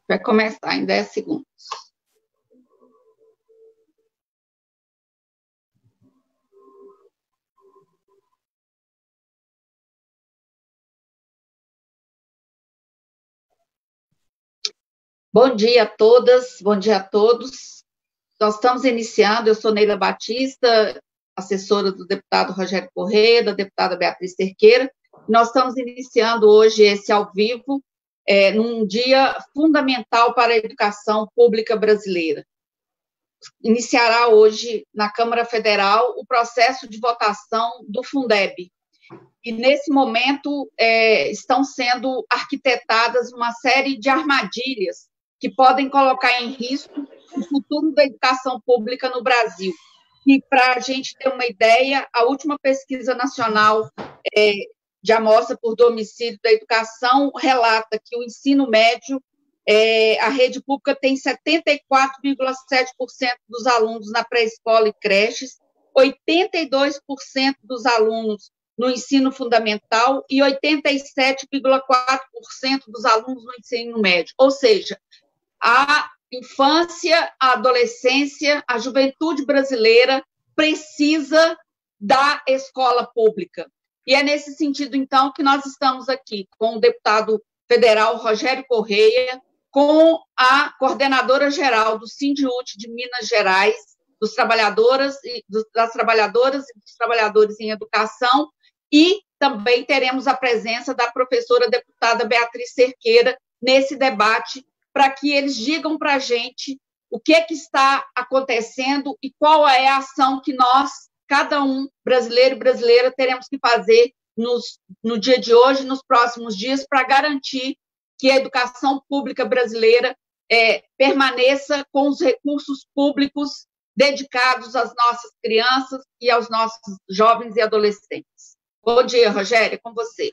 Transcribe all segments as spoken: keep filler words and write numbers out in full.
Vai começar em dez segundos. Bom dia a todas, bom dia a todos. Nós estamos iniciando, eu sou Neila Batista, assessora do deputado Rogério Correia, da deputada Beatriz Cerqueira. Nós estamos iniciando hoje esse ao vivo, é, num dia fundamental para a educação pública brasileira. Iniciará hoje, na Câmara Federal, o processo de votação do Fundeb. E, nesse momento, é, estão sendo arquitetadas uma série de armadilhas que podem colocar em risco o futuro da educação pública no Brasil. E, para a gente ter uma ideia, a última pesquisa nacional é, de amostra por domicílio da educação relata que o ensino médio, é, a rede pública tem setenta e quatro vírgula sete por cento dos alunos na pré-escola e creches, oitenta e dois por cento dos alunos no ensino fundamental e oitenta e sete vírgula quatro por cento dos alunos no ensino médio. Ou seja, a infância, a adolescência, a juventude brasileira precisa da escola pública. E é nesse sentido, então, que nós estamos aqui com o deputado federal Rogério Correia, com a coordenadora-geral do Sindiúti de Minas Gerais, dos trabalhadoras e dos, das trabalhadoras e dos trabalhadores em educação, e também teremos a presença da professora deputada Beatriz Cerqueira nesse debate, para que eles digam para a gente o que, é que está acontecendo e qual é a ação que nós, cada um, brasileiro e brasileira, teremos que fazer nos, no dia de hoje, nos próximos dias, para garantir que a educação pública brasileira é, permaneça com os recursos públicos dedicados às nossas crianças e aos nossos jovens e adolescentes. Bom dia, Rogério, é com você.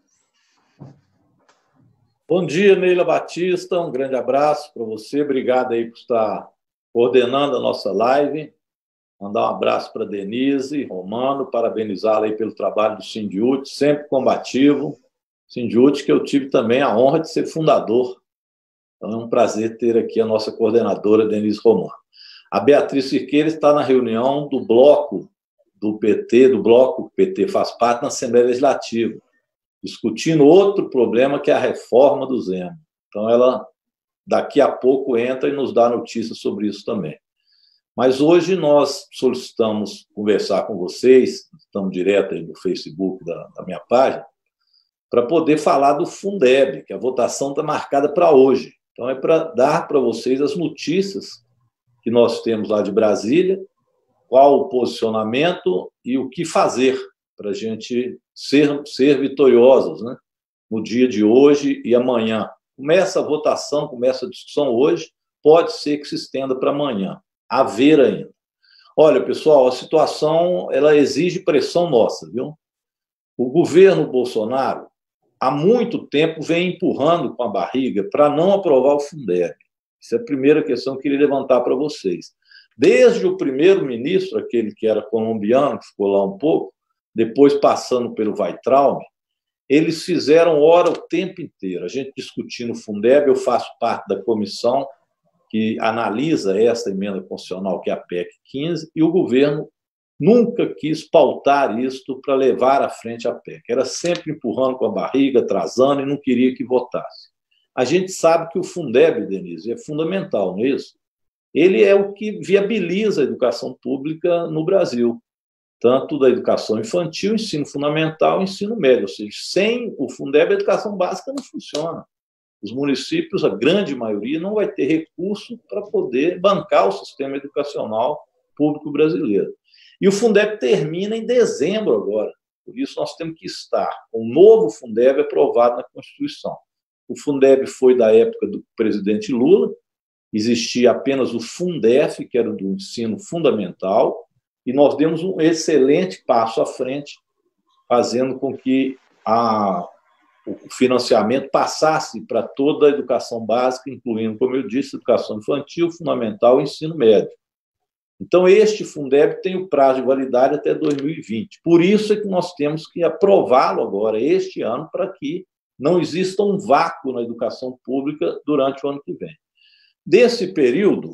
Bom dia, Neila Batista, um grande abraço para você, obrigado aí por estar coordenando a nossa live, mandar um abraço para Denise Romano, parabenizá-la aí pelo trabalho do Sindiúti, sempre combativo, Sindiúti que eu tive também a honra de ser fundador, então é um prazer ter aqui a nossa coordenadora Denise Romano. A Beatriz Cerqueira está na reunião do bloco do P T, do bloco que o P T faz parte na Assembleia Legislativa, discutindo outro problema que é a reforma do Zema. Então, ela daqui a pouco entra e nos dá notícias sobre isso também. Mas hoje nós solicitamos conversar com vocês, estamos direto aí no Facebook da, da minha página, para poder falar do Fundeb, que a votação está marcada para hoje. Então, é para dar para vocês as notícias que nós temos lá de Brasília, qual o posicionamento e o que fazer para a gente ser, ser vitoriosos, né, no dia de hoje e amanhã. Começa a votação, começa a discussão hoje, pode ser que se estenda para amanhã, a ver ainda. Olha, pessoal, a situação ela exige pressão nossa, viu? O governo Bolsonaro, há muito tempo, vem empurrando com a barriga para não aprovar o Fundeb. Essa é a primeira questão que eu queria levantar para vocês. Desde o primeiro-ministro, aquele que era colombiano, que ficou lá um pouco, depois passando pelo Weintraub, eles fizeram hora o tempo inteiro. A gente discutindo o Fundeb, eu faço parte da comissão que analisa essa emenda constitucional, que é a P E C quinze, e o governo nunca quis pautar isto para levar à frente a P E C. Era sempre empurrando com a barriga, atrasando, e não queria que votasse. A gente sabe que o Fundeb, Denise, é fundamental, não é isso? Ele é o que viabiliza a educação pública no Brasil, tanto da educação infantil, ensino fundamental e ensino médio. Ou seja, sem o Fundeb, a educação básica não funciona. Os municípios, a grande maioria, não vai ter recurso para poder bancar o sistema educacional público brasileiro. E o Fundeb termina em dezembro agora. Por isso, nós temos que estar com o novo Fundeb aprovado na Constituição. O Fundeb foi da época do presidente Lula, existia apenas o Fundef, que era do ensino fundamental, e nós demos um excelente passo à frente, fazendo com que a, o financiamento passasse para toda a educação básica, incluindo, como eu disse, educação infantil, fundamental e ensino médio. Então, este Fundeb tem o prazo de validade até dois mil e vinte. Por isso é que nós temos que aprová-lo agora, este ano, para que não exista um vácuo na educação pública durante o ano que vem. Desse período,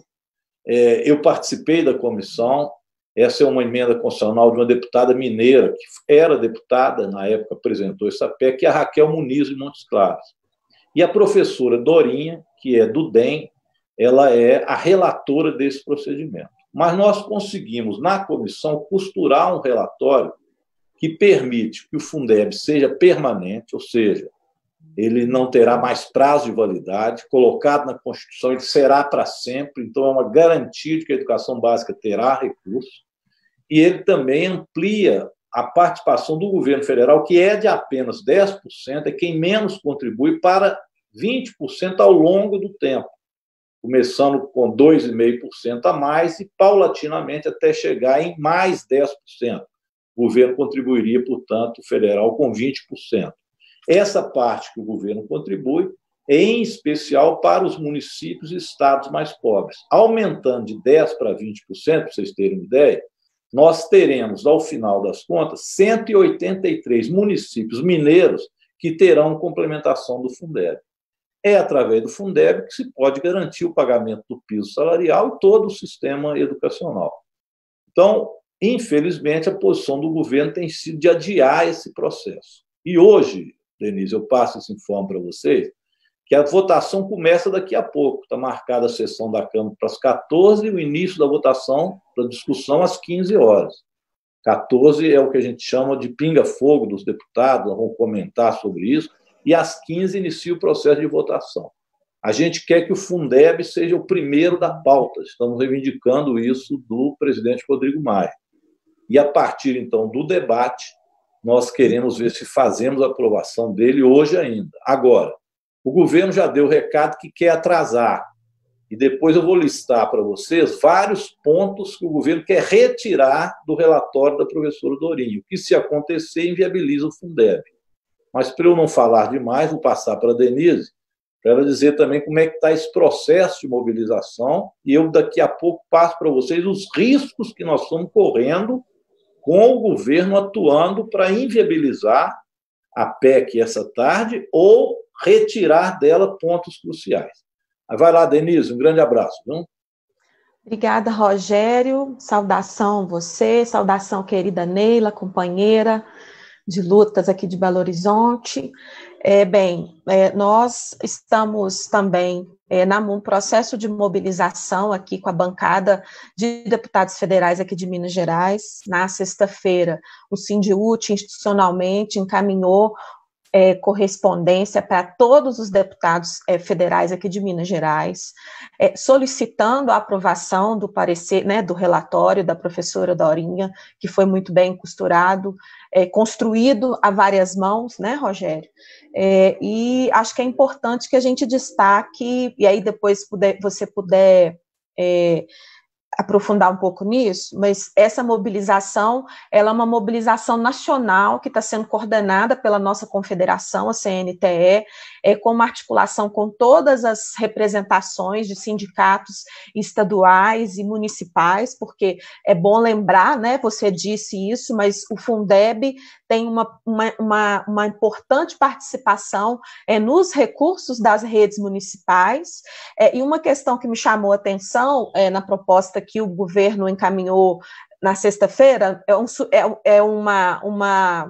é, eu participei da comissão. Essa é uma emenda constitucional de uma deputada mineira, que era deputada, na época apresentou essa P E C, que é a Raquel Muniz de Montes Claros. E a professora Dorinha, que é do D E M, ela é a relatora desse procedimento. Mas nós conseguimos, na comissão, costurar um relatório que permite que o Fundeb seja permanente, ou seja, ele não terá mais prazo de validade, colocado na Constituição, ele será para sempre, então é uma garantia de que a educação básica terá recursos, e ele também amplia a participação do governo federal, que é de apenas dez por cento, é quem menos contribui, para vinte por cento ao longo do tempo, começando com dois vírgula cinco por cento a mais e, paulatinamente, até chegar em mais dez por cento. O governo contribuiria, portanto, o federal com vinte por cento. Essa parte que o governo contribui é, em especial, para os municípios e estados mais pobres. Aumentando de dez por cento para vinte por cento, para vocês terem uma ideia, nós teremos, ao final das contas, cento e oitenta e três municípios mineiros que terão complementação do Fundeb. É através do Fundeb que se pode garantir o pagamento do piso salarial e todo o sistema educacional. Então, infelizmente, a posição do governo tem sido de adiar esse processo. E hoje, Denise, eu passo esse informe para vocês, que a votação começa daqui a pouco. Está marcada a sessão da Câmara para as quatorze e o início da votação, da discussão, às quinze horas. quatorze é o que a gente chama de pinga-fogo dos deputados, nós vamos comentar sobre isso, e às quinze inicia o processo de votação. A gente quer que o Fundeb seja o primeiro da pauta, estamos reivindicando isso do presidente Rodrigo Maia. E, a partir, então, do debate, nós queremos ver se fazemos a aprovação dele hoje ainda. Agora, o governo já deu o recado que quer atrasar, e depois eu vou listar para vocês vários pontos que o governo quer retirar do relatório da professora Dorinha, que, se acontecer, inviabiliza o Fundeb. Mas, para eu não falar demais, vou passar para a Denise, para ela dizer também como é que está esse processo de mobilização, e eu, daqui a pouco, passo para vocês os riscos que nós estamos correndo com o governo atuando para inviabilizar a P E C essa tarde ou retirar dela pontos cruciais. Vai lá, Denise, um grande abraço. Viu? Obrigada, Rogério. Saudação você, saudação querida Neila, companheira de lutas aqui de Belo Horizonte. É, bem, é, nós estamos também é, num processo de mobilização aqui com a bancada de deputados federais aqui de Minas Gerais. Na sexta-feira, o Sindiúti institucionalmente encaminhou É, correspondência para todos os deputados é, federais aqui de Minas Gerais, é, solicitando a aprovação do parecer, né, do relatório da professora Dorinha, que foi muito bem costurado, é, construído a várias mãos, né, Rogério? É, e acho que é importante que a gente destaque, e aí depois puder, você puder é, aprofundar um pouco nisso, mas essa mobilização, ela é uma mobilização nacional que está sendo coordenada pela nossa confederação, a C N T E, é, com uma articulação com todas as representações de sindicatos estaduais e municipais, porque é bom lembrar, né, você disse isso, mas o Fundeb tem uma, uma, uma, uma importante participação é, nos recursos das redes municipais, é, e uma questão que me chamou a atenção é, na proposta que o governo encaminhou na sexta-feira, é, um, é, é uma, uma,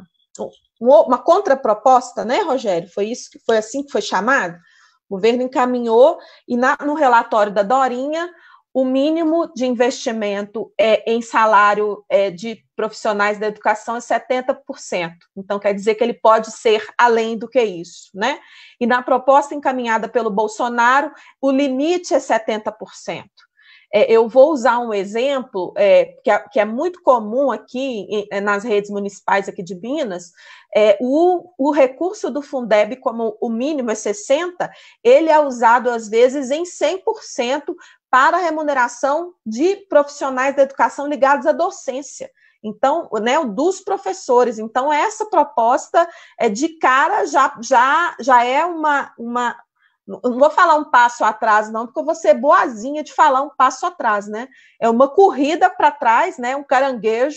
uma contraproposta, né, Rogério? Foi isso que foi assim que foi chamado? O governo encaminhou, e na, no relatório da Dorinha, o mínimo de investimento é, em salário é, de profissionais da educação é setenta por cento. Então, quer dizer que ele pode ser além do que isso, né? E na proposta encaminhada pelo Bolsonaro, o limite é setenta por cento. É, eu vou usar um exemplo é, que, é, que é muito comum aqui em, nas redes municipais aqui de Minas. É, o, o recurso do Fundeb, como o mínimo é sessenta por cento, ele é usado, às vezes, em cem por cento para a remuneração de profissionais da educação ligados à docência. Então, né, dos professores. Então, essa proposta é de cara já, já, já é uma, uma. Não vou falar um passo atrás, não, porque eu vou ser boazinha de falar um passo atrás, né? É uma corrida para trás, né? Um caranguejo,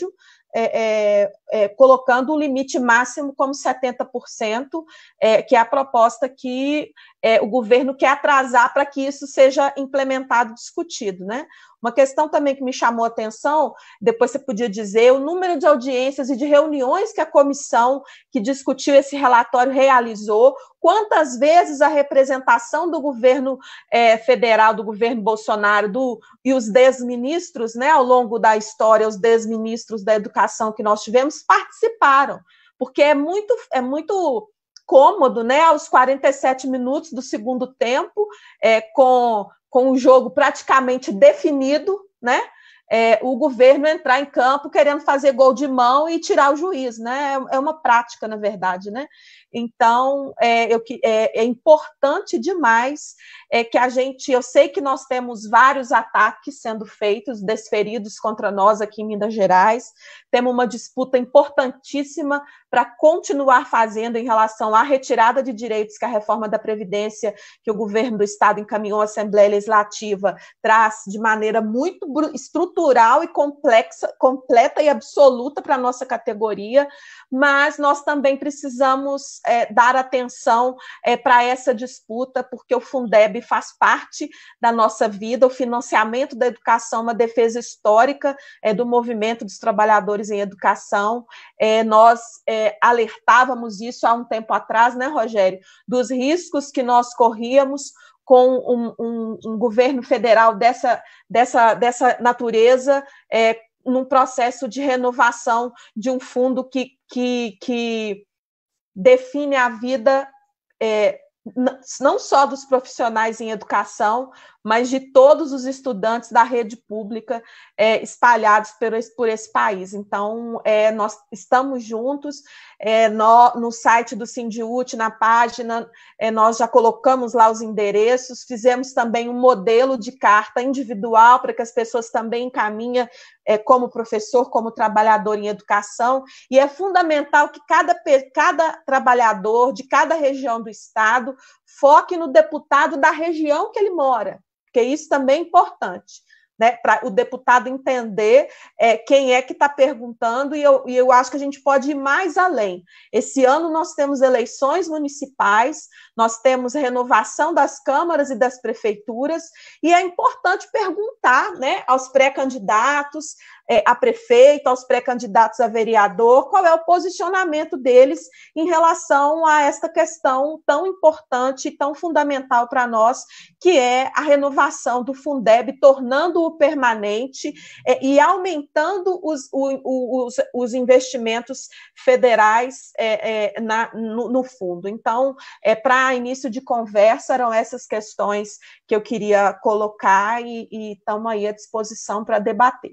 é, é, é, colocando o limite máximo como setenta por cento, é, que é a proposta que é, o governo quer atrasar para que isso seja implementado e discutido, né? Uma questão também que me chamou a atenção, depois você podia dizer, o número de audiências e de reuniões que a comissão que discutiu esse relatório realizou, quantas vezes a representação do governo é, federal, do governo Bolsonaro do, e os desministros, né, ao longo da história, os desministros da educação que nós tivemos, participaram, porque é muito, é muito cômodo, né, aos quarenta e sete minutos do segundo tempo, é, com... com o jogo praticamente definido, né? É, o governo entrar em campo querendo fazer gol de mão e tirar o juiz, né? É uma prática, na verdade, né? Então, é, eu, é, é importante demais é, que a gente... Eu sei que nós temos vários ataques sendo feitos, desferidos contra nós aqui em Minas Gerais, temos uma disputa importantíssima para continuar fazendo em relação à retirada de direitos que a reforma da Previdência, que o governo do Estado encaminhou à Assembleia Legislativa, traz de maneira muito estrutural e complexa, completa e absoluta para a nossa categoria, mas nós também precisamos é, dar atenção é, para essa disputa, porque o Fundeb faz parte da nossa vida, o financiamento da educação, uma defesa histórica é, do movimento dos trabalhadores em educação. É, nós é, alertávamos isso há um tempo atrás, né, Rogério, dos riscos que nós corríamos com um, um, um governo federal dessa, dessa, dessa natureza, é, num processo de renovação de um fundo que, que, que define a vida é, não só dos profissionais em educação, mas de todos os estudantes da rede pública é, espalhados por esse, por esse país. Então, é, nós estamos juntos, é, no, no site do Sindiúti, na página, é, nós já colocamos lá os endereços, fizemos também um modelo de carta individual para que as pessoas também encaminhem é, como professor, como trabalhador em educação, e é fundamental que cada, cada trabalhador de cada região do Estado foque no deputado da região que ele mora, porque isso também é importante, né, para o deputado entender é, quem é que está perguntando, e eu, e eu acho que a gente pode ir mais além. Esse ano nós temos eleições municipais, nós temos renovação das câmaras e das prefeituras, e é importante perguntar, né, aos pré-candidatos, é, a prefeito, aos pré-candidatos a vereador, qual é o posicionamento deles em relação a esta questão tão importante e tão fundamental para nós, que é a renovação do Fundeb, tornando-o permanente é, e aumentando os, os, os investimentos federais é, é, na, no, no fundo. Então, é, para início de conversa, eram essas questões que eu queria colocar e estamos aí à disposição para debater.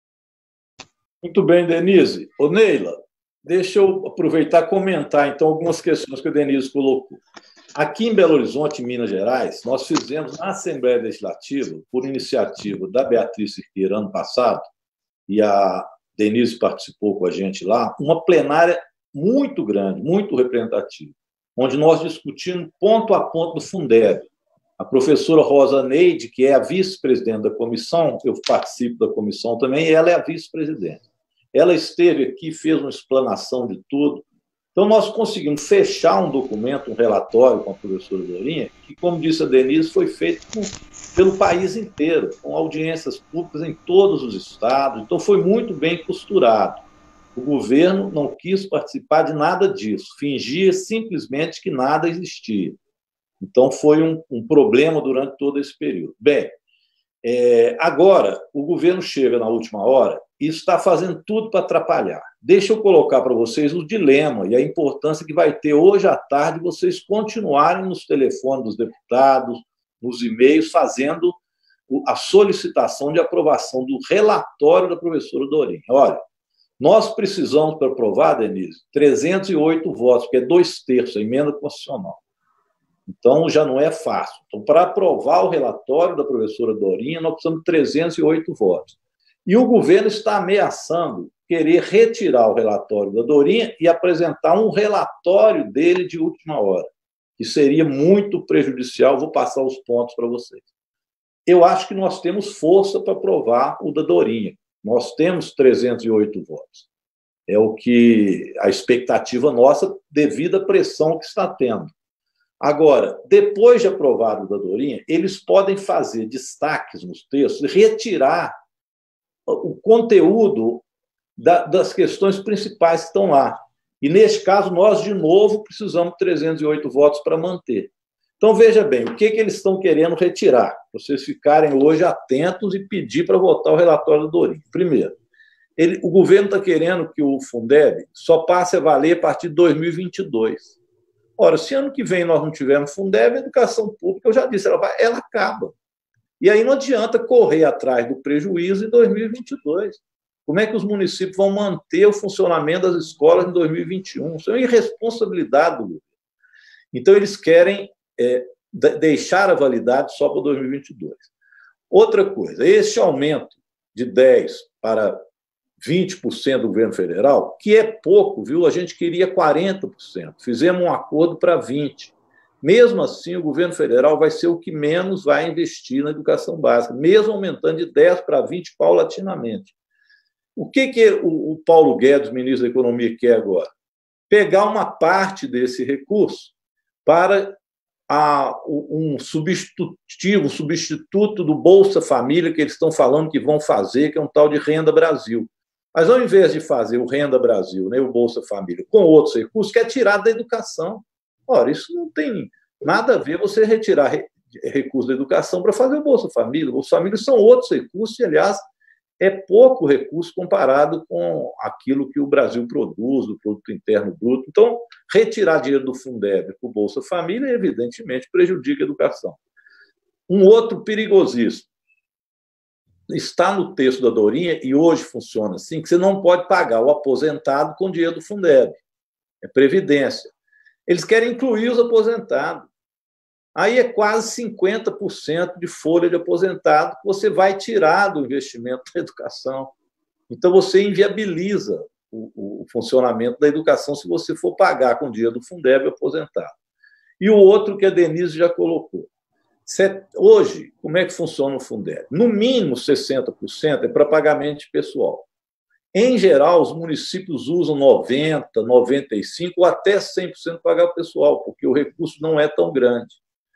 Muito bem, Denise. Ô, Neila, deixa eu aproveitar e comentar, então, algumas questões que a Denise colocou. Aqui em Belo Horizonte, Minas Gerais, nós fizemos na Assembleia Legislativa, por iniciativa da Beatriz Cerqueira, ano passado, e a Denise participou com a gente lá, uma plenária muito grande, muito representativa, onde nós discutimos ponto a ponto do Fundeb. A professora Rosa Neide, que é a vice-presidente da comissão, eu participo da comissão também, e ela é a vice-presidente. Ela esteve aqui, fez uma explanação de tudo. Então, nós conseguimos fechar um documento, um relatório com a professora Dorinha, que, como disse a Denise, foi feito por, pelo país inteiro, com audiências públicas em todos os estados. Então, foi muito bem costurado. O governo não quis participar de nada disso, fingia simplesmente que nada existia. Então, foi um, um problema durante todo esse período. Bem, é, agora, o governo chega na última hora e está fazendo tudo para atrapalhar. Deixa eu colocar para vocês o dilema e a importância que vai ter hoje à tarde vocês continuarem nos telefones dos deputados, nos e-mails, fazendo a solicitação de aprovação do relatório da professora Dorinha. Olha, nós precisamos, para aprovar, Denise, trezentos e oito votos, que é dois terços, a emenda constitucional. Então, já não é fácil. Então, para aprovar o relatório da professora Dorinha, nós precisamos de trezentos e oito votos. E o governo está ameaçando querer retirar o relatório da Dorinha e apresentar um relatório dele de última hora, que seria muito prejudicial. Vou passar os pontos para vocês. Eu acho que nós temos força para aprovar o da Dorinha. Nós temos trezentos e oito votos. É o que a expectativa nossa devido à pressão que está tendo. Agora, depois de aprovado o da Dorinha, eles podem fazer destaques nos textos e retirar o conteúdo da, das questões principais que estão lá. E, neste caso, nós, de novo, precisamos de trezentos e oito votos para manter. Então, veja bem, o que, que eles estão querendo retirar? Para vocês ficarem hoje atentos e pedir para votar o relatório da Dorinha. Primeiro, ele, o governo está querendo que o Fundeb só passe a valer a partir de dois mil e vinte e dois. Ora, se ano que vem nós não tivermos Fundeb, a educação pública, eu já disse, ela, vai, ela acaba. E aí não adianta correr atrás do prejuízo em dois mil e vinte e dois. Como é que os municípios vão manter o funcionamento das escolas em dois mil e vinte e um? Isso é uma irresponsabilidade do governo. Então, eles querem é, deixar a validade só para dois mil e vinte e dois. Outra coisa, esse aumento de dez por cento para vinte por cento do governo federal, que é pouco, viu? A gente queria quarenta por cento. Fizemos um acordo para vinte por cento. Mesmo assim, o governo federal vai ser o que menos vai investir na educação básica, mesmo aumentando de dez para vinte paulatinamente. O que, que o Paulo Guedes, ministro da Economia, quer agora? Pegar uma parte desse recurso para a, um substitutivo, um substituto do Bolsa Família, que eles estão falando que vão fazer, que é um tal de Renda Brasil. Mas, ao invés de fazer o Renda Brasil, né, o Bolsa Família, com outros recursos, quer tirar da educação. Ora, isso não tem nada a ver você retirar recursos da educação para fazer o Bolsa Família. O Bolsa Família são outros recursos, e, aliás, é pouco recurso comparado com aquilo que o Brasil produz, do produto interno bruto. Então, retirar dinheiro do Fundeb para o Bolsa Família, evidentemente, prejudica a educação. Um outro perigosíssimo. Está no texto da Dorinha, e hoje funciona assim, que você não pode pagar o aposentado com dinheiro do Fundeb. É previdência. Eles querem incluir os aposentados. Aí é quase cinquenta por cento de folha de aposentado que você vai tirar do investimento da educação. Então, você inviabiliza o, o funcionamento da educação se você for pagar com dinheiro do Fundeb o aposentado. E o outro que a Denise já colocou. Hoje, como é que funciona o Fundeb? No mínimo sessenta por cento é para pagamento de pessoal. Em geral, os municípios usam noventa por cento, noventa e cinco por cento ou até cem por cento para pagar o pessoal, porque o recurso não é tão grande.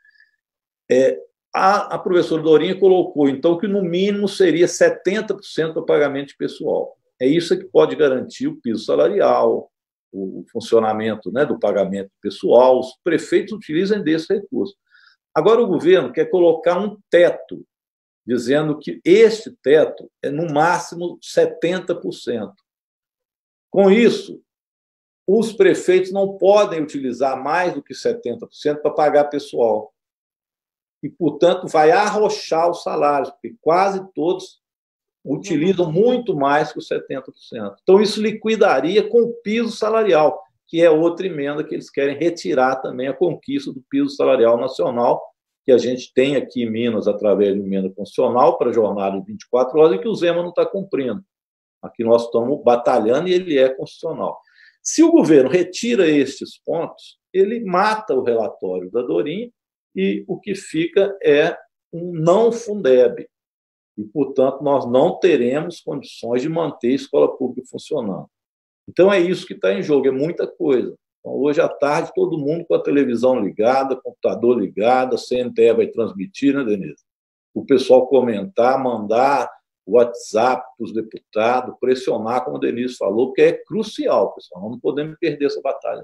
É, a, a professora Dorinha colocou, então, que no mínimo seria setenta por cento para pagamento de pessoal. É isso que pode garantir o piso salarial, o, o funcionamento, né, do pagamento pessoal. Os prefeitos utilizam desse recurso. Agora, o governo quer colocar um teto, dizendo que este teto é, no máximo, setenta por cento. Com isso, os prefeitos não podem utilizar mais do que setenta por cento para pagar pessoal. E, portanto, vai arrochar os salários, porque quase todos utilizam muito mais que os setenta por cento. Então, isso liquidaria com o piso salarial, que é outra emenda que eles querem retirar também, a conquista do piso salarial nacional, que a gente tem aqui em Minas através de emenda constitucional para a jornada de vinte e quatro horas e que o Zema não está cumprindo. Aqui nós estamos batalhando e ele é constitucional. Se o governo retira estes pontos, ele mata o relatório da Dorinha e o que fica é um não Fundeb. E, portanto, nós não teremos condições de manter a escola pública funcionando. Então, é isso que está em jogo, é muita coisa. Então, hoje à tarde, todo mundo com a televisão ligada, computador ligado, a C N T E vai transmitir, né, Denise? O pessoal comentar, mandar o WhatsApp para os deputados, pressionar, como a Denise falou, porque é crucial, pessoal. Nós não podemos perder essa batalha.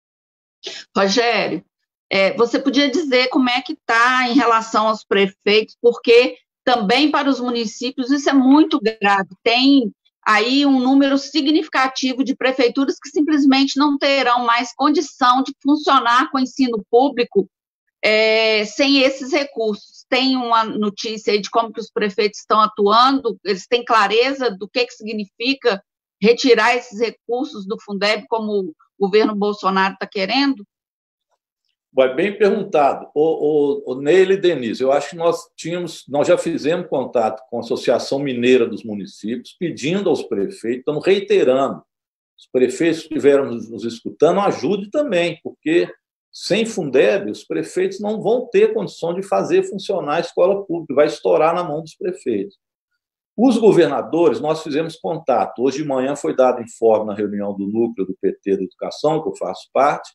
Rogério, é, você podia dizer como é que está em relação aos prefeitos, porque também para os municípios isso é muito grave. Tem aí um número significativo de prefeituras que simplesmente não terão mais condição de funcionar com o ensino público é, sem esses recursos. Tem uma notícia aí de como que os prefeitos estão atuando, eles têm clareza do que, que significa retirar esses recursos do Fundeb, como o governo Bolsonaro está querendo? Vai bem perguntado. O, o, o Neila e Denise, eu acho que nós tínhamos, nós já fizemos contato com a Associação Mineira dos Municípios, pedindo aos prefeitos, estamos reiterando, os prefeitos que estiveram nos, nos escutando, ajude também, porque sem Fundeb, os prefeitos não vão ter condição de fazer funcionar a escola pública, vai estourar na mão dos prefeitos. Os governadores, nós fizemos contato. Hoje de manhã foi dado informe na reunião do núcleo do P T da Educação, que eu faço parte,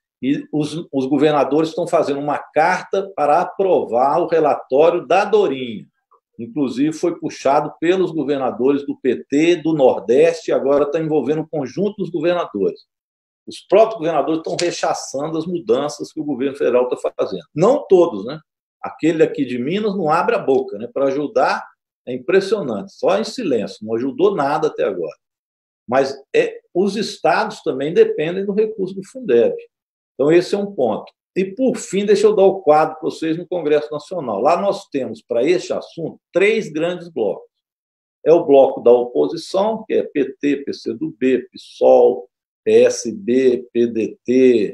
e os, os governadores estão fazendo uma carta para aprovar o relatório da Dorinha. Inclusive, foi puxado pelos governadores do P T, do Nordeste, e agora está envolvendo o conjunto dos governadores. Os próprios governadores estão rechaçando as mudanças que o governo federal está fazendo. Não todos, né? Aquele aqui de Minas não abre a boca, né? Para ajudar, é impressionante, só em silêncio, não ajudou nada até agora. Mas é, os estados também dependem do recurso do Fundeb. Então, esse é um ponto. E, por fim, deixa eu dar o quadro para vocês no Congresso Nacional. Lá nós temos, para este assunto, três grandes blocos. É o bloco da oposição, que é P T, P C do B, PSOL, P S B, P D T,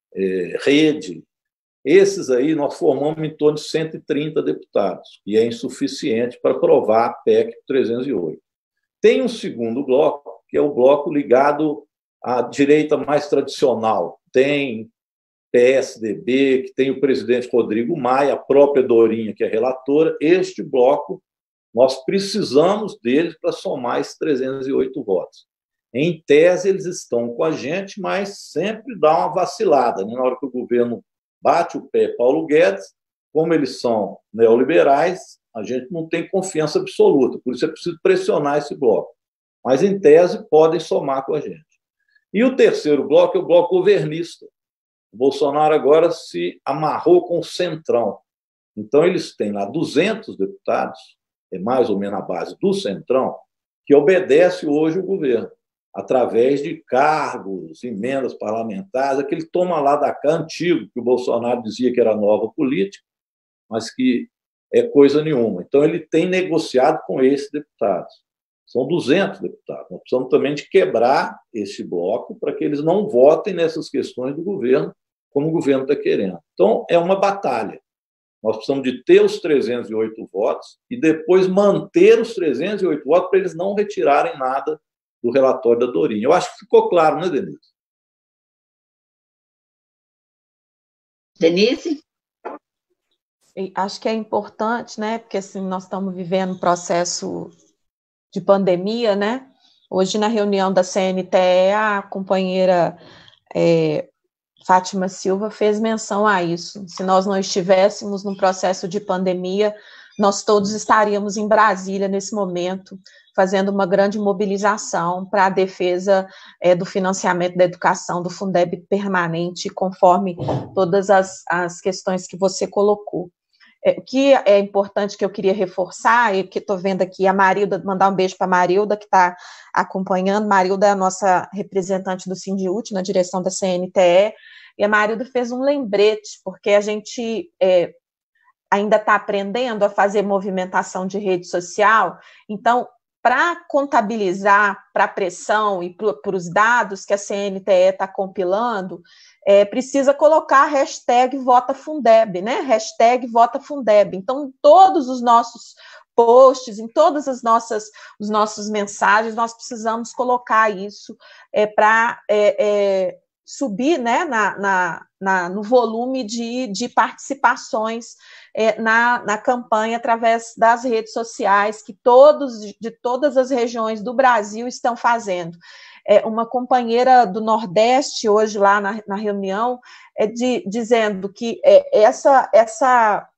é, Rede. Esses aí nós formamos em torno de cento e trinta deputados, e é insuficiente para aprovar a P E C trezentos e oito. Tem um segundo bloco, que é o bloco ligado à direita mais tradicional. Tem P S D B, que tem o presidente Rodrigo Maia, a própria Dorinha, que é relatora. Este bloco, nós precisamos deles para somar esses trezentos e oito votos. Em tese, eles estão com a gente, mas sempre dá uma vacilada, né? Na hora que o governo bate o pé Paulo Guedes, como eles são neoliberais, a gente não tem confiança absoluta, por isso é preciso pressionar esse bloco. Mas, em tese, podem somar com a gente. E o terceiro bloco é o bloco governista. O Bolsonaro agora se amarrou com o Centrão. Então, eles têm lá duzentos deputados, é mais ou menos a base do Centrão, que obedece hoje o governo, através de cargos, emendas parlamentares, aquele toma lá da cá antigo, que o Bolsonaro dizia que era nova política, mas que é coisa nenhuma. Então, ele tem negociado com esses deputados. São duzentos deputados. Nós precisamos também de quebrar esse bloco para que eles não votem nessas questões do governo, como o governo está querendo. Então, é uma batalha. Nós precisamos de ter os trezentos e oito votos e depois manter os trezentos e oito votos para eles não retirarem nada do relatório da Dorinha. Eu acho que ficou claro, né, Denise? Denise? Acho que é importante, né, porque assim, nós estamos vivendo um processo de pandemia, né? Hoje, na reunião da C N T E, a companheira é, Fátima Silva fez menção a isso. Se nós não estivéssemos num processo de pandemia, nós todos estaríamos em Brasília nesse momento, fazendo uma grande mobilização para a defesa é, do financiamento da educação, do Fundeb permanente, conforme todas as, as questões que você colocou. É, o que é importante que eu queria reforçar, e que estou vendo aqui a Marilda, mandar um beijo para a Marilda, que está acompanhando. Marilda é a nossa representante do Sindiúti na direção da C N T E, e a Marilda fez um lembrete, porque a gente é, ainda está aprendendo a fazer movimentação de rede social, então, para contabilizar para a pressão e para os dados que a C N T E está compilando, é, precisa colocar a hashtag VotaFundeb, né? Hashtag VotaFundeb. Então, todos os nossos posts, em todas as nossas os nossos mensagens, nós precisamos colocar isso é, para é, é, subir, né, na, na, na, no volume de, de participações é, na, na campanha através das redes sociais que todos de todas as regiões do Brasil estão fazendo. É, uma companheira do Nordeste, hoje lá na, na reunião, é de, dizendo que é, essa, essa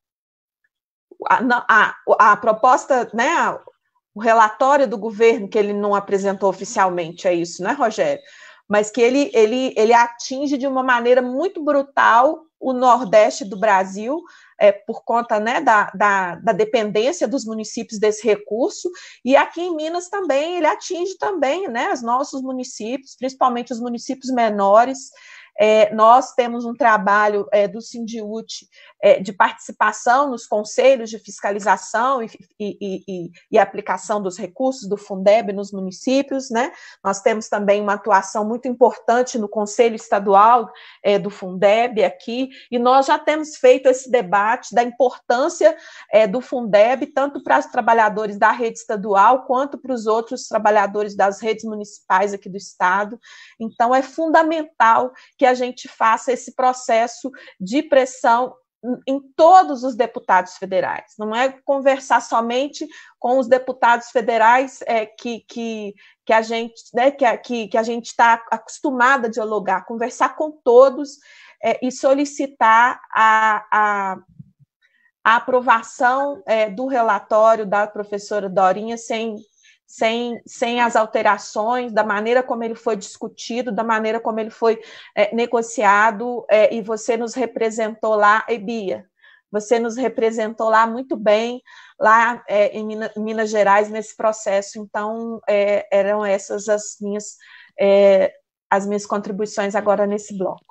a, a, a proposta, né, o relatório do governo, que ele não apresentou oficialmente, é isso, né, Rogério? Mas que ele, ele, ele atinge de uma maneira muito brutal o Nordeste do Brasil, é, por conta, né, da, da, da dependência dos municípios desse recurso, e aqui em Minas também, ele atinge também, né, os nossos municípios, principalmente os municípios menores. É, nós temos um trabalho é, do Sindiúti é, de participação nos conselhos de fiscalização e, e, e, e aplicação dos recursos do Fundeb nos municípios, né? Nós temos também uma atuação muito importante no Conselho Estadual é, do Fundeb aqui, e nós já temos feito esse debate da importância é, do Fundeb, tanto para os trabalhadores da rede estadual, quanto para os outros trabalhadores das redes municipais aqui do Estado. Então, é fundamental que a gente faça esse processo de pressão em todos os deputados federais, não é conversar somente com os deputados federais é, que, que, que a gente né, que, que, que a gente está acostumada a dialogar, conversar com todos é, e solicitar a, a, a aprovação é, do relatório da professora Dorinha sem, sem, sem as alterações, da maneira como ele foi discutido, da maneira como ele foi é, negociado, é, e você nos representou lá, e Bia, você nos representou lá muito bem, lá é, em Minas, Minas Gerais, nesse processo. Então, é, eram essas as minhas, é, as minhas contribuições agora nesse bloco.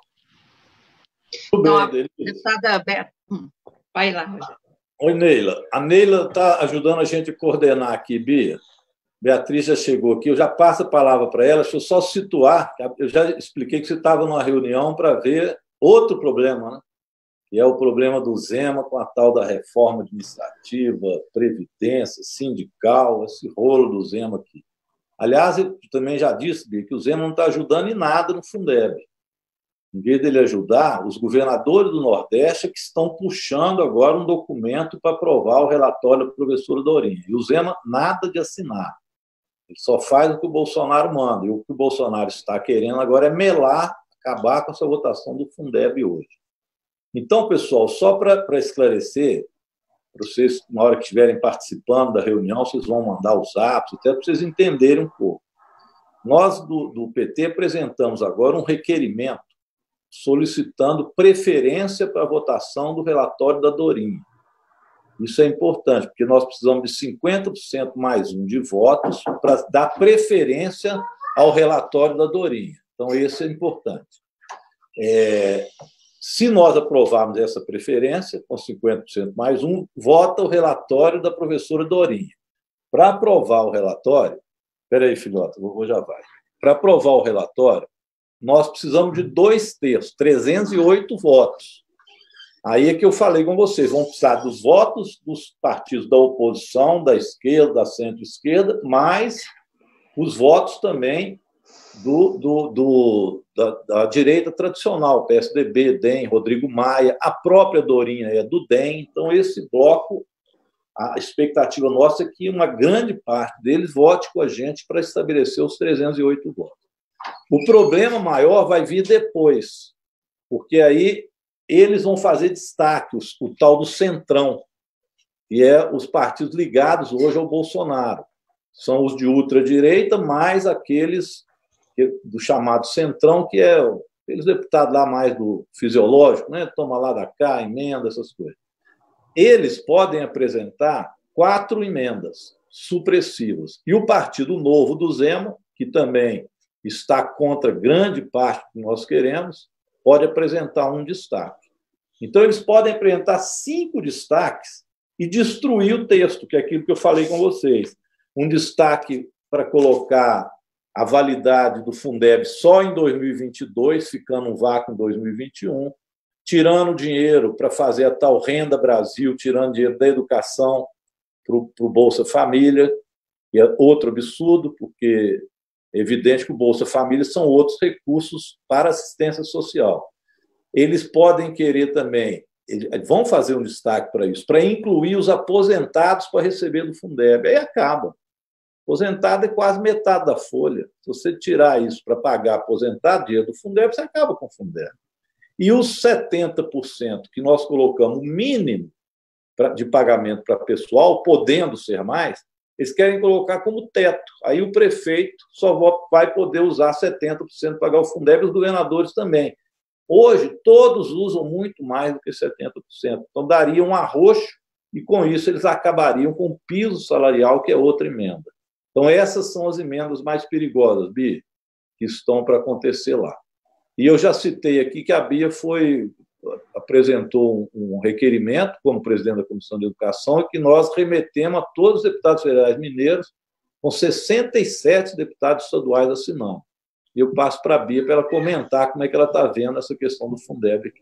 Tudo bem, deputada Beto, vai lá, Rogério. Oi, Neila. A Neila está ajudando a gente a coordenar aqui, Bia. Beatriz já chegou aqui, eu já passo a palavra para ela, deixa eu só situar, eu já expliquei que você estava numa reunião para ver outro problema, né? Que é o problema do Zema com a tal da reforma administrativa, previdência, sindical, esse rolo do Zema aqui. Aliás, eu também já disse, Bia, que o Zema não está ajudando em nada no Fundeb. Em vez dele ajudar, os governadores do Nordeste é que estão puxando agora um documento para aprovar o relatório da professora Dorinha. E o Zema nada de assinar. Ele só faz o que o Bolsonaro manda. E o que o Bolsonaro está querendo agora é melar, acabar com essa votação do Fundeb hoje. Então, pessoal, só para esclarecer, para vocês, na hora que estiverem participando da reunião, vocês vão mandar os apps, até para vocês entenderem um pouco. Nós, do, do P T, apresentamos agora um requerimento solicitando preferência para a votação do relatório da Dorinha. Isso é importante, porque nós precisamos de cinquenta por cento mais um de votos para dar preferência ao relatório da Dorinha. Então, esse é importante. É, se nós aprovarmos essa preferência, com cinquenta por cento mais um, vota o relatório da professora Dorinha. Para aprovar o relatório... Espera aí, filhota, vou já vai. Para aprovar o relatório, nós precisamos de dois terços, trezentos e oito votos. Aí é que eu falei com vocês, vão precisar dos votos dos partidos da oposição, da esquerda, da centro-esquerda, mais os votos também do, do, do, da, da direita tradicional, P S D B, D E M, Rodrigo Maia, a própria Dorinha é do D E M. Então, esse bloco, a expectativa nossa é que uma grande parte deles vote com a gente para estabelecer os trezentos e oito votos. O problema maior vai vir depois, porque aí eles vão fazer destaque, o tal do Centrão, que é os partidos ligados hoje ao Bolsonaro. São os de ultradireita, mais aqueles do chamado Centrão, que é aqueles deputados lá mais do fisiológico, né? Toma lá da cá, emenda, essas coisas. Eles podem apresentar quatro emendas supressivas. E o Partido Novo do Zema, que também está contra grande parte do que nós queremos, pode apresentar um destaque. Então, eles podem apresentar cinco destaques e destruir o texto, que é aquilo que eu falei com vocês. Um destaque para colocar a validade do Fundeb só em dois mil e vinte e dois, ficando um vácuo em dois mil e vinte e um, tirando dinheiro para fazer a tal Renda Brasil, tirando dinheiro da educação para o Bolsa Família, que é outro absurdo, porque é evidente que o Bolsa Família são outros recursos para assistência social. Eles podem querer também, vão fazer um destaque para isso, para incluir os aposentados para receber do Fundeb. Aí acaba. Aposentado é quase metade da folha. Se você tirar isso para pagar aposentado, dinheiro do Fundeb, você acaba com o Fundeb. E os setenta por cento que nós colocamos mínimo de pagamento para pessoal, podendo ser mais, eles querem colocar como teto. Aí o prefeito só vai poder usar setenta por cento para pagar o Fundeb e os governadores também. Hoje, todos usam muito mais do que setenta por cento. Então, daria um arroxo e, com isso, eles acabariam com o piso salarial, que é outra emenda. Então, essas são as emendas mais perigosas, Bia, que estão para acontecer lá. E eu já citei aqui que a Bia foi, apresentou um requerimento como presidente da Comissão de Educação e que nós remetemos a todos os deputados federais mineiros, com sessenta e sete deputados estaduais assinando. E eu passo para a Bia para ela comentar como é que ela está vendo essa questão do Fundeb aqui.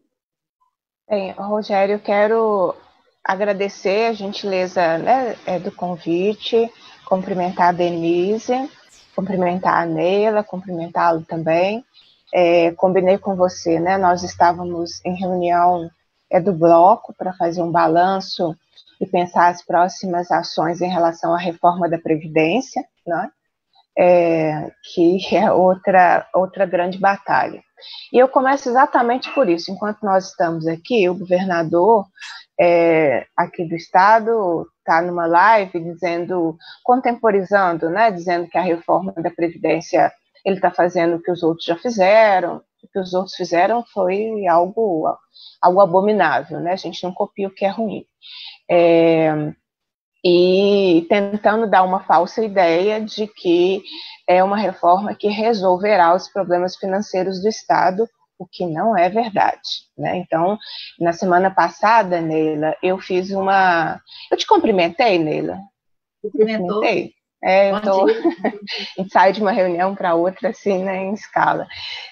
Bem, Rogério, eu quero agradecer a gentileza, né, do convite, cumprimentar a Denise, cumprimentar a Neila, cumprimentá-lo também. É, combinei com você, né? Nós estávamos em reunião é do bloco para fazer um balanço e pensar as próximas ações em relação à reforma da Previdência, né? É, que é outra, outra grande batalha. E eu começo exatamente por isso. Enquanto nós estamos aqui, o governador é, aqui do estado está numa live dizendo, contemporizando, né, dizendo que a reforma da Previdência, ele está fazendo o que os outros já fizeram, o que os outros fizeram foi algo, algo abominável, né? A gente não copia o que é ruim. É, e tentando dar uma falsa ideia de que é uma reforma que resolverá os problemas financeiros do Estado, o que não é verdade, né? Então, na semana passada, Neila, eu fiz uma... Eu te cumprimentei, Neila? Cumprimentou. Cumprimentei? É, eu tô... a gente sai de uma reunião para outra, assim, né, em escala.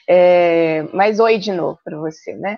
É, mas oi de novo para você, né?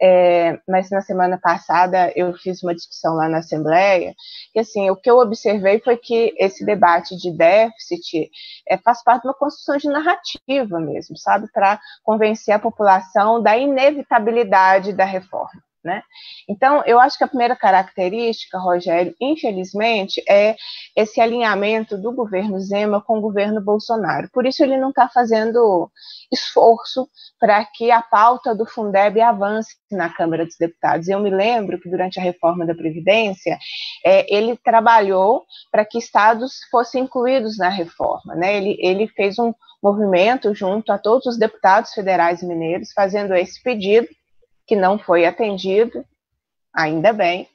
É, mas na semana passada eu fiz uma discussão lá na Assembleia, e assim, o que eu observei foi que esse debate de déficit é, faz parte de uma construção de narrativa mesmo, sabe? Para convencer a população da inevitabilidade da reforma. Né? Então, eu acho que a primeira característica, Rogério, infelizmente, é esse alinhamento do governo Zema com o governo Bolsonaro. Por isso ele não está fazendo esforço para que a pauta do Fundeb avance na Câmara dos Deputados. Eu me lembro que durante a reforma da Previdência, é, ele trabalhou para que estados fossem incluídos na reforma. Né? Ele, ele fez um movimento junto a todos os deputados federais mineiros, fazendo esse pedido, que não foi atendido, ainda bem,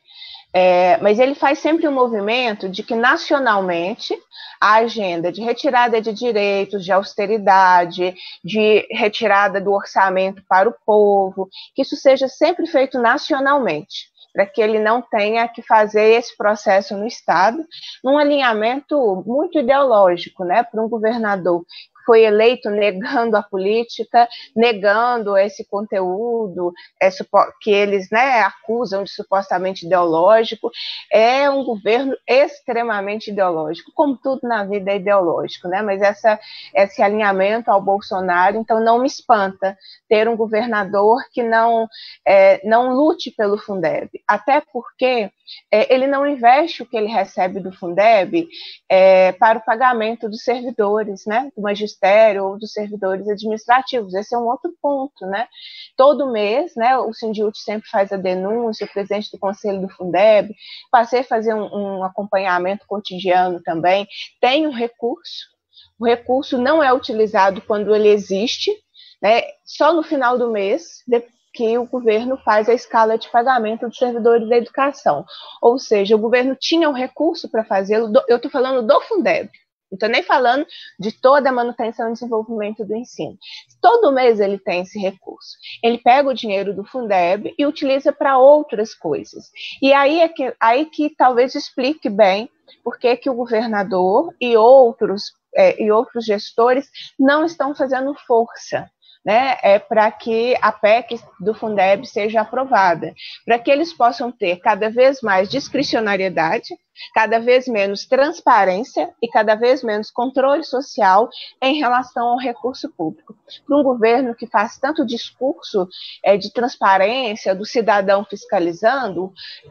é, mas ele faz sempre um movimento de que nacionalmente a agenda de retirada de direitos, de austeridade, de retirada do orçamento para o povo, que isso seja sempre feito nacionalmente, para que ele não tenha que fazer esse processo no Estado, num alinhamento muito ideológico, né, para um governador foi eleito negando a política, negando esse conteúdo é, que eles, né, acusam de supostamente ideológico. É um governo extremamente ideológico, como tudo na vida é ideológico, né? Mas essa, esse alinhamento ao Bolsonaro, então não me espanta ter um governador que não, é, não lute pelo Fundeb, até porque é, ele não investe o que ele recebe do Fundeb é, para o pagamento dos servidores, né, do magistério ou dos servidores administrativos. Esse é um outro ponto, né? Todo mês, né, o Sindiúti sempre faz a denúncia, o presidente do Conselho do Fundeb, passei a fazer um, um acompanhamento cotidiano também, tem um recurso, o recurso não é utilizado quando ele existe, né, só no final do mês, que o governo faz a escala de pagamento dos servidores da educação. Ou seja, o governo tinha um recurso para fazê-lo, eu estou falando do Fundeb, não estou nem falando de toda a manutenção e desenvolvimento do ensino. Todo mês ele tem esse recurso. Ele pega o dinheiro do Fundeb e utiliza para outras coisas. E aí é que, aí que talvez explique bem por que que o governador e outros, é, e outros gestores não estão fazendo força, né, é para que a P E C do Fundeb seja aprovada, para que eles possam ter cada vez mais discricionariedade, cada vez menos transparência e cada vez menos controle social em relação ao recurso público. Para um governo que faz tanto discurso é, de transparência, do cidadão fiscalizando,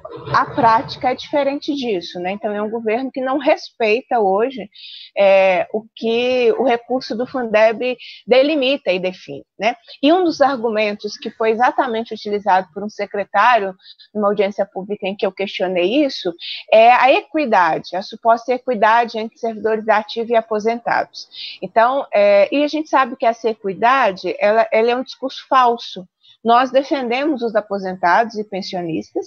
a prática é diferente disso, né? Então é um governo que não respeita hoje é, o que o recurso do Fundeb delimita e define, né? E um dos argumentos que foi exatamente utilizado por um secretário numa audiência pública em que eu questionei isso é a equidade, a suposta equidade entre servidores ativos e aposentados. Então, é, e a gente sabe que essa equidade, ela, ela é um discurso falso. Nós defendemos os aposentados e pensionistas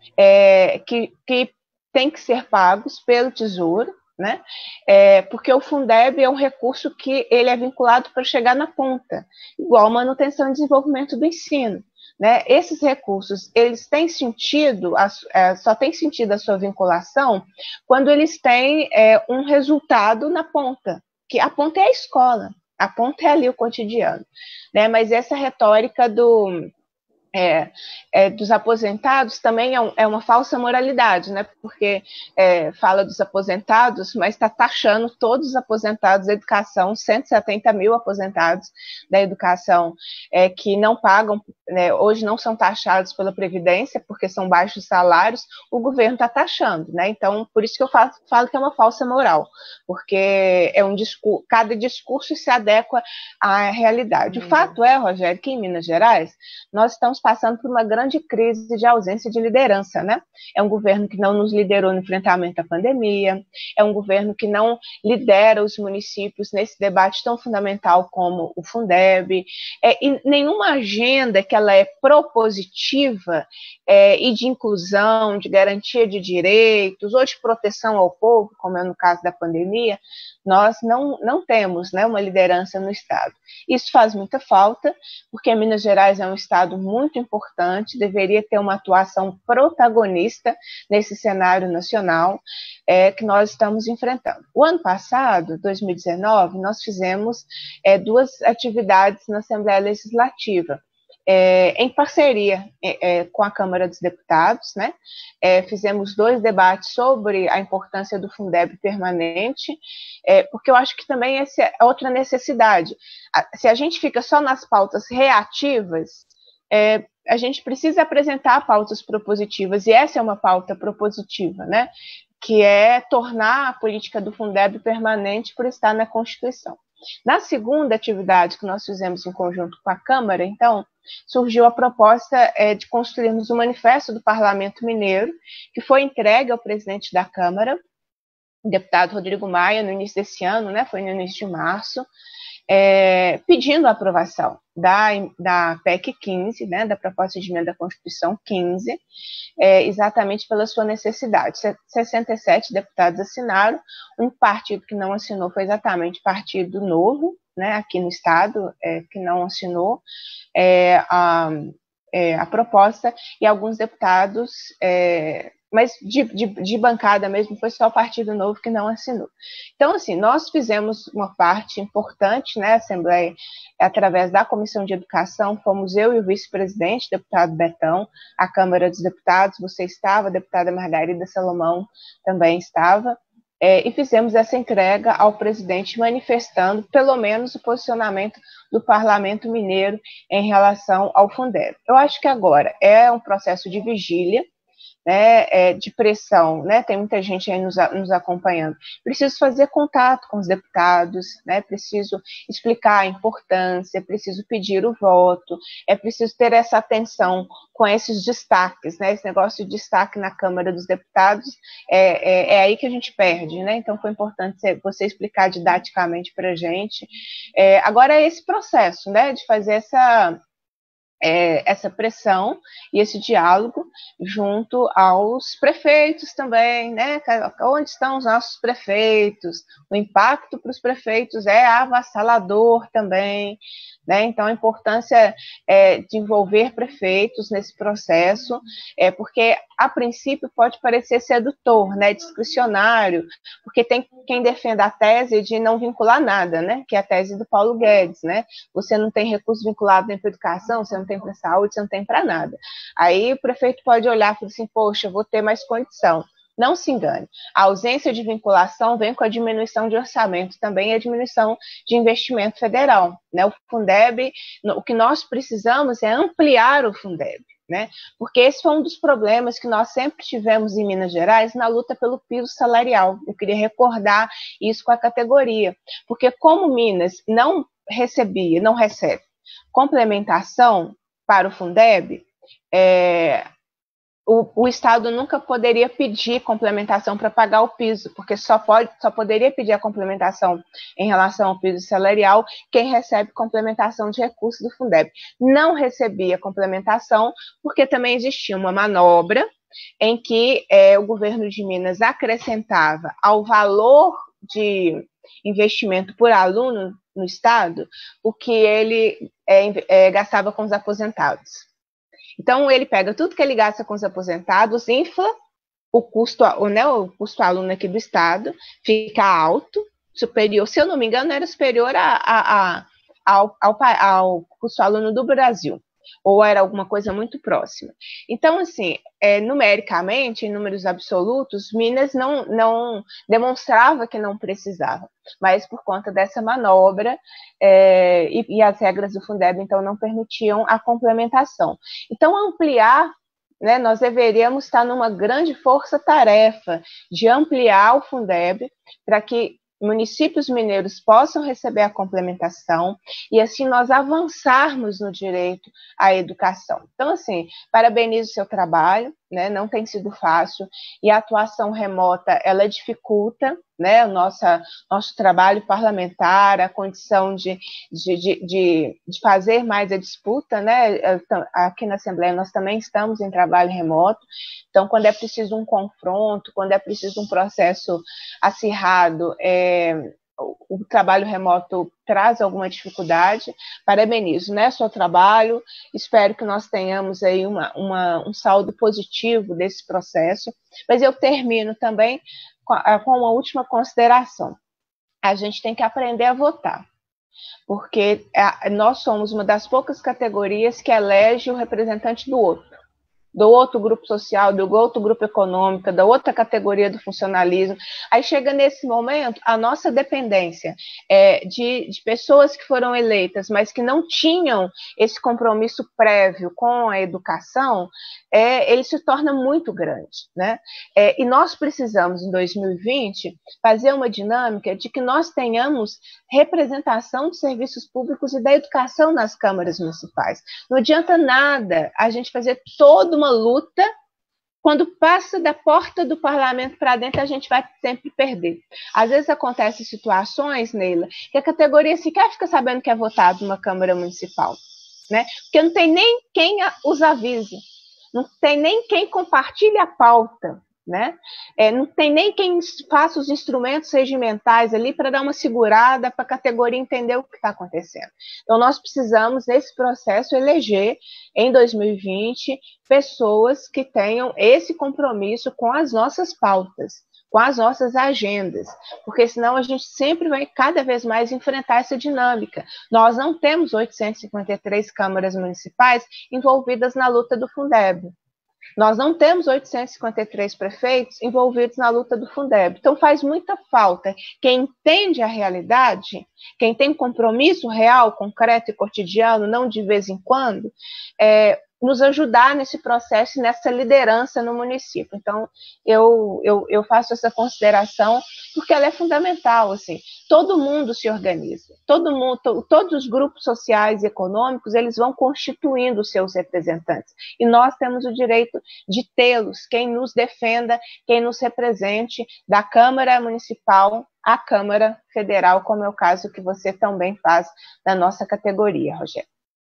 é, que, que têm que ser pagos pelo Tesouro, né? É, porque o Fundeb é um recurso que ele é vinculado para chegar na ponta, igual a manutenção e desenvolvimento do ensino. Né? Esses recursos, eles têm sentido, é, só tem sentido a sua vinculação quando eles têm é, um resultado na ponta, que a ponta é a escola, a ponta é ali o cotidiano. Né? Mas essa retórica do, É, é, dos aposentados também é, um, é uma falsa moralidade, né? Porque é, fala dos aposentados, mas está taxando todos os aposentados da educação, cento e setenta mil aposentados da educação é, que não pagam, né, hoje não são taxados pela Previdência, porque são baixos salários, o governo está taxando, né? Então, por isso que eu falo, falo que é uma falsa moral, porque é um discurso, cada discurso se adequa à realidade. Uhum. O fato é, Rogério, que em Minas Gerais nós estamos passando por uma grande crise de ausência de liderança, né? É um governo que não nos liderou no enfrentamento à pandemia, é um governo que não lidera os municípios nesse debate tão fundamental como o Fundeb, é, e nenhuma agenda que ela é propositiva é, e de inclusão, de garantia de direitos ou de proteção ao povo, como é no caso da pandemia, nós não, não temos, né, uma liderança no Estado. Isso faz muita falta, porque Minas Gerais é um estado muito importante, deveria ter uma atuação protagonista nesse cenário nacional é, que nós estamos enfrentando. O ano passado, dois mil e dezenove, nós fizemos é, duas atividades na Assembleia Legislativa, É, em parceria é, é, com a Câmara dos Deputados, né? É, fizemos dois debates sobre a importância do Fundeb permanente, é, porque eu acho que também essa é outra necessidade. Se a gente fica só nas pautas reativas, é, a gente precisa apresentar pautas propositivas, e essa é uma pauta propositiva, né? Que é tornar a política do Fundeb permanente por estar na Constituição. Na segunda atividade que nós fizemos em conjunto com a Câmara, então, surgiu a proposta é, de construirmos o Manifesto do Parlamento Mineiro, que foi entregue ao presidente da Câmara, o deputado Rodrigo Maia, no início desse ano, né, foi no início de março, é, pedindo a aprovação da, da P E C quinze, né, da Proposta de Emenda à Constituição quinze, é, exatamente pela sua necessidade. sessenta e sete deputados assinaram, um partido que não assinou foi exatamente o Partido Novo, né, aqui no Estado, é, que não assinou é, a, é, a proposta, e alguns deputados, é, mas de, de, de bancada mesmo, foi só o Partido Novo que não assinou. Então, assim, nós fizemos uma parte importante, né, a Assembleia, através da Comissão de Educação, fomos eu e o vice-presidente, deputado Betão, a Câmara dos Deputados, você estava, a deputada Margarida Salomão também estava, É, e fizemos essa entrega ao presidente, manifestando pelo menos o posicionamento do Parlamento Mineiro em relação ao Fundeb. Eu acho que agora é um processo de vigília, né, é, de pressão, né, tem muita gente aí nos, nos acompanhando. Preciso fazer contato com os deputados, né, preciso explicar a importância, preciso pedir o voto, é preciso ter essa atenção com esses destaques, né, esse negócio de destaque na Câmara dos Deputados, é, é, é aí que a gente perde, né, então foi importante você explicar didaticamente para a gente. É, agora é esse processo, né, de fazer essa... É, essa pressão e esse diálogo junto aos prefeitos também, né? Onde estão os nossos prefeitos? O impacto para os prefeitos é avassalador também, né? Então, a importância é, de envolver prefeitos nesse processo, é, porque, a princípio, pode parecer sedutor, né? Discricionário, porque tem quem defenda a tese de não vincular nada, né? Que é a tese do Paulo Guedes, né? Você não tem recurso vinculado nem para educação, você não tem para saúde, você não tem para nada. Aí o prefeito pode olhar e falar assim, poxa, eu vou ter mais condição. Não se engane, a ausência de vinculação vem com a diminuição de orçamento, também a diminuição de investimento federal, né? O Fundeb, o que nós precisamos é ampliar o Fundeb, né? Porque esse foi um dos problemas que nós sempre tivemos em Minas Gerais na luta pelo piso salarial. Eu queria recordar isso com a categoria, porque como Minas não recebia, não recebe complementação para o Fundeb, é, O, o Estado nunca poderia pedir complementação para pagar o piso, porque só, pode, só poderia pedir a complementação em relação ao piso salarial quem recebe complementação de recursos do Fundeb. Não recebia complementação porque também existia uma manobra em que é, o governo de Minas acrescentava ao valor de investimento por aluno no Estado o que ele é, é, gastava com os aposentados. Então, ele pega tudo que ele gasta com os aposentados, infla o custo, o, né, o custo aluno aqui do Estado, fica alto, superior, se eu não me engano, era superior a, a, a, ao, ao, ao custo aluno do Brasil. ou era alguma coisa muito próxima. Então, assim, é, numericamente, em números absolutos, Minas não, não demonstrava que não precisava, mas por conta dessa manobra, é, e, e as regras do Fundeb, então, não permitiam a complementação. Então, ampliar, né, nós deveríamos estar numa grande força-tarefa de ampliar o Fundeb para que municípios mineiros possam receber a complementação e, assim, nós avançarmos no direito à educação. Então, assim, parabenizo o seu trabalho, né? Não tem sido fácil, e a atuação remota, ela dificulta, né, o nosso, nosso trabalho parlamentar, a condição de, de, de, de, de fazer mais a disputa, né? Aqui na Assembleia nós também estamos em trabalho remoto, então quando é preciso um confronto, quando é preciso um processo acirrado, é, o, o trabalho remoto traz alguma dificuldade. Parabenizo, né, seu trabalho, espero que nós tenhamos aí uma, uma, um saldo positivo desse processo, mas eu termino também com, com uma última consideração. A gente tem que aprender a votar, porque a, nós somos uma das poucas categorias que elege o representante do outro, do outro grupo social, do outro grupo econômico, da outra categoria do funcionalismo. Aí chega nesse momento, a nossa dependência é, de, de pessoas que foram eleitas, mas que não tinham esse compromisso prévio com a educação, é, ele se torna muito grande, né? É, e nós precisamos, em dois mil e vinte, fazer uma dinâmica de que nós tenhamos representação de serviços públicos e da educação nas câmaras municipais. Não adianta nada a gente fazer toda uma luta, quando passa da porta do parlamento para dentro, a gente vai sempre perder. Às vezes acontecem situações, Neila, que a categoria sequer fica sabendo que é votado numa Câmara Municipal, né? Porque não tem nem quem os avise, não tem nem quem compartilhe a pauta, né? É, não tem nem quem faça os instrumentos regimentais ali para dar uma segurada para a categoria entender o que está acontecendo. Então, nós precisamos, nesse processo, eleger, em dois mil e vinte, pessoas que tenham esse compromisso com as nossas pautas, com as nossas agendas, porque senão a gente sempre vai cada vez mais enfrentar essa dinâmica. Nós não temos oitocentas e cinquenta e três câmaras municipais envolvidas na luta do Fundeb. Nós não temos oitocentos e cinquenta e três prefeitos envolvidos na luta do Fundeb. Então, faz muita falta quem entende a realidade, quem tem compromisso real, concreto e cotidiano, não de vez em quando, é, nos ajudar nesse processo e nessa liderança no município. Então, eu, eu, eu faço essa consideração porque ela é fundamental. Assim, todo mundo se organiza, todo mundo, to, todos os grupos sociais e econômicos, eles vão constituindo os seus representantes. E nós temos o direito de tê-los, quem nos defenda, quem nos represente, da Câmara Municipal à Câmara Federal, como é o caso que você também faz na nossa categoria, Rogério.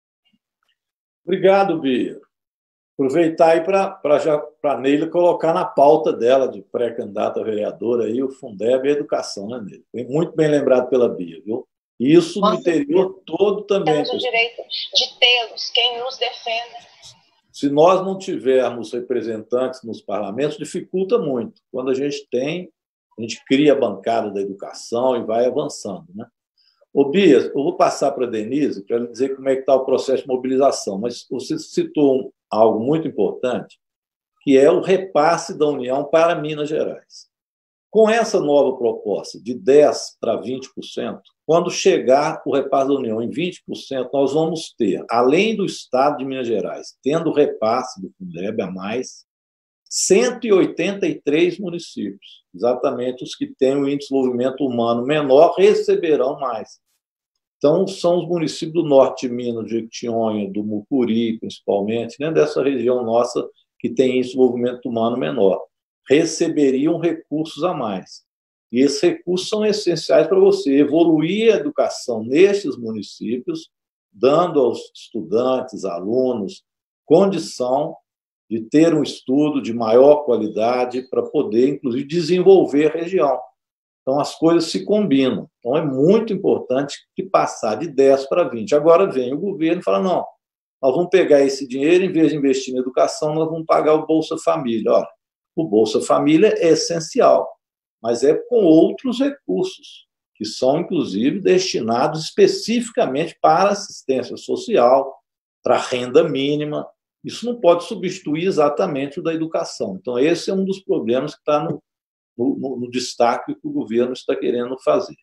Obrigado, Bia. Aproveitar aí para a Neila colocar na pauta dela de pré-candidata a vereadora aí, o Fundeb e a educação, né, Neila? Foi muito bem lembrado pela Bia, viu? Isso no interior todo também. Temos o direito de tê-los, quem nos defenda. Se nós não tivermos representantes nos parlamentos, dificulta muito. Quando a gente tem, a gente cria a bancada da educação e vai avançando, né? Ô, Bia, eu vou passar para a Denise para ela dizer como é que está o processo de mobilização, mas você citou algo muito importante, que é o repasse da União para Minas Gerais. Com essa nova proposta de dez por cento para vinte por cento, quando chegar o repasse da União em vinte por cento, nós vamos ter, além do Estado de Minas Gerais, tendo o repasse do Fundeb a mais, cento e oitenta e três municípios, exatamente os que têm um índice de desenvolvimento humano menor, receberão mais. Então, são os municípios do norte de Minas, de Jequitinhonha, do Mucuri, principalmente, né, dessa região nossa que tem índice de desenvolvimento humano menor, receberiam recursos a mais. E esses recursos são essenciais para você evoluir a educação nestes municípios, dando aos estudantes, alunos, condição de ter um estudo de maior qualidade para poder, inclusive, desenvolver a região. Então, as coisas se combinam. Então, é muito importante que passar de dez para vinte. Agora vem o governo e fala, não, nós vamos pegar esse dinheiro, em vez de investir na educação, nós vamos pagar o Bolsa Família. Olha, o Bolsa Família é essencial, mas é com outros recursos, que são, inclusive, destinados especificamente para assistência social, para a renda mínima. Isso não pode substituir exatamente o da educação. Então, esse é um dos problemas que está no, no, no destaque que o governo está querendo fazer.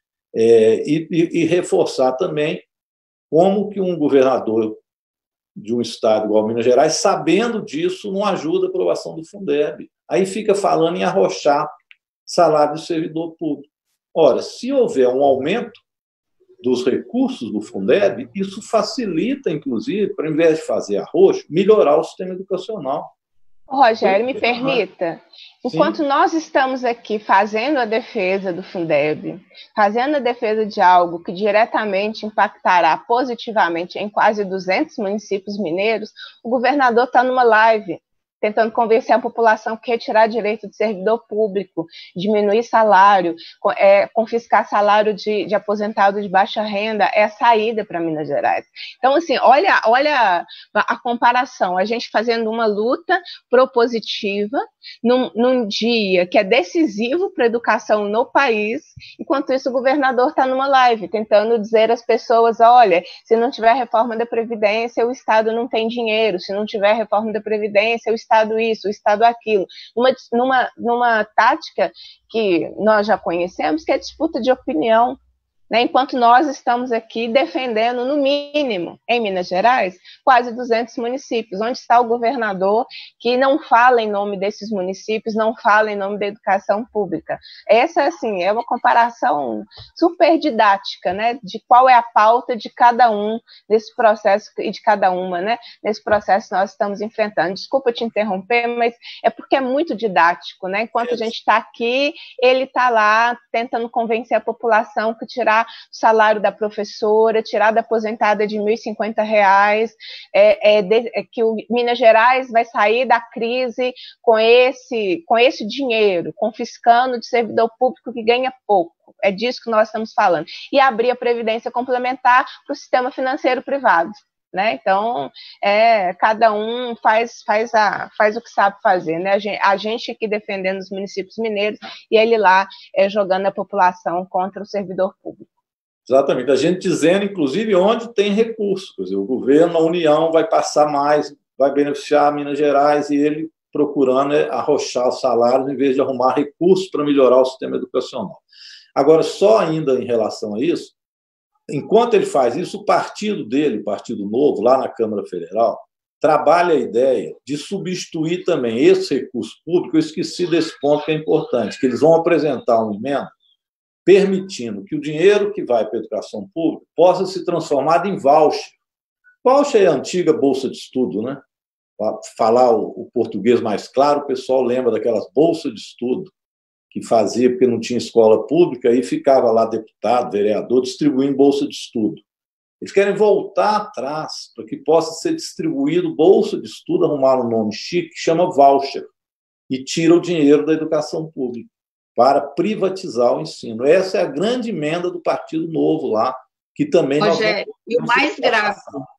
É, e, e, e reforçar também como que um governador de um estado igual Minas Gerais, sabendo disso, não ajuda a aprovação do Fundeb. Aí fica falando em arrochar salário do servidor público. Ora, se houver um aumento dos recursos do Fundeb, isso facilita, inclusive, para, ao invés de fazer arroxo, melhorar o sistema educacional. Rogério, me permita, enquanto Sim. nós estamos aqui fazendo a defesa do Fundeb, fazendo a defesa de algo que diretamente impactará positivamente em quase duzentos municípios mineiros, o governador está numa live tentando convencer a população que retirar direito de servidor público, diminuir salário, é, confiscar salário de, de aposentado de baixa renda é a saída para Minas Gerais. Então, assim, olha, olha a comparação, a gente fazendo uma luta propositiva num, num dia que é decisivo para a educação no país, enquanto isso o governador está numa live, tentando dizer às pessoas, olha, se não tiver reforma da Previdência, o Estado não tem dinheiro, se não tiver reforma da Previdência, o Estado isso, o Estado aquilo, numa, numa, numa tática que nós já conhecemos, que é disputa de opinião, né? Enquanto nós estamos aqui defendendo, no mínimo, em Minas Gerais, quase duzentos municípios, onde está o governador que não fala em nome desses municípios, não fala em nome da educação pública. Essa, assim, é uma comparação super didática, né, de qual é a pauta de cada um nesse processo, e de cada uma, né, nesse processo que nós estamos enfrentando. Desculpa te interromper, mas é porque é muito didático, né, enquanto a gente está aqui, ele está lá tentando convencer a população que tirar o salário da professora, tirar da aposentada de mil e cinquenta reais, é, é, de, é que o Minas Gerais vai sair da crise com esse, com esse dinheiro, confiscando de servidor público que ganha pouco. É disso que nós estamos falando. E abrir a previdência complementar para o sistema financeiro privado. Né? Então, é, cada um faz, faz, a, faz o que sabe fazer, né? A gente, a gente aqui defendendo os municípios mineiros e ele lá é, jogando a população contra o servidor público. Exatamente, a gente dizendo, inclusive, onde tem recursos. Quer dizer, o governo, a União vai passar mais, vai beneficiar Minas Gerais e ele procurando arrochar os salários em vez de arrumar recursos para melhorar o sistema educacional. Agora, só ainda em relação a isso, enquanto ele faz isso, o partido dele, o Partido Novo, lá na Câmara Federal, trabalha a ideia de substituir também esse recurso público. Eu esqueci desse ponto que é importante, que eles vão apresentar uma emenda permitindo que o dinheiro que vai para a educação pública possa se transformar em voucher. Voucher é a antiga bolsa de estudo, né? Para falar o, o português mais claro, o pessoal lembra daquelas bolsas de estudo que fazia porque não tinha escola pública e ficava lá deputado, vereador, distribuindo bolsa de estudo. Eles querem voltar atrás para que possa ser distribuído bolsa de estudo, arrumar um nome chique, que chama voucher, e tira o dinheiro da educação pública para privatizar o ensino. Essa é a grande emenda do Partido Novo lá, que também... Rogério, nós... e o mais grave,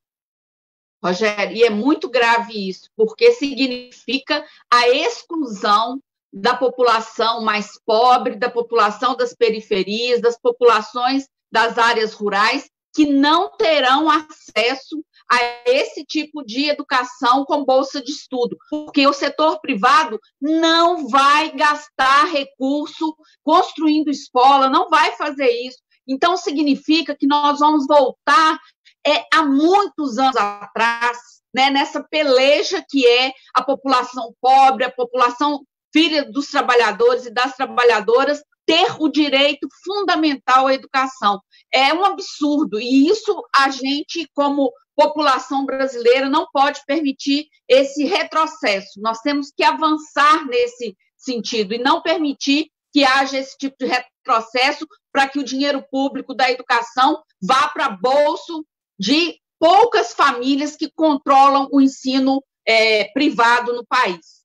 Rogério, e é muito grave isso, porque significa a exclusão da população mais pobre, da população das periferias, das populações das áreas rurais, que não terão acesso a esse tipo de educação com bolsa de estudo, porque o setor privado não vai gastar recurso construindo escola, não vai fazer isso. Então, significa que nós vamos voltar é, há muitos anos atrás, né, nessa peleja que é a população pobre, a população filha dos trabalhadores e das trabalhadoras, ter o direito fundamental à educação. É um absurdo, e isso a gente, como população brasileira, não pode permitir esse retrocesso. Nós temos que avançar nesse sentido e não permitir que haja esse tipo de retrocesso para que o dinheiro público da educação vá para bolso de poucas famílias que controlam o ensino é, privado no país.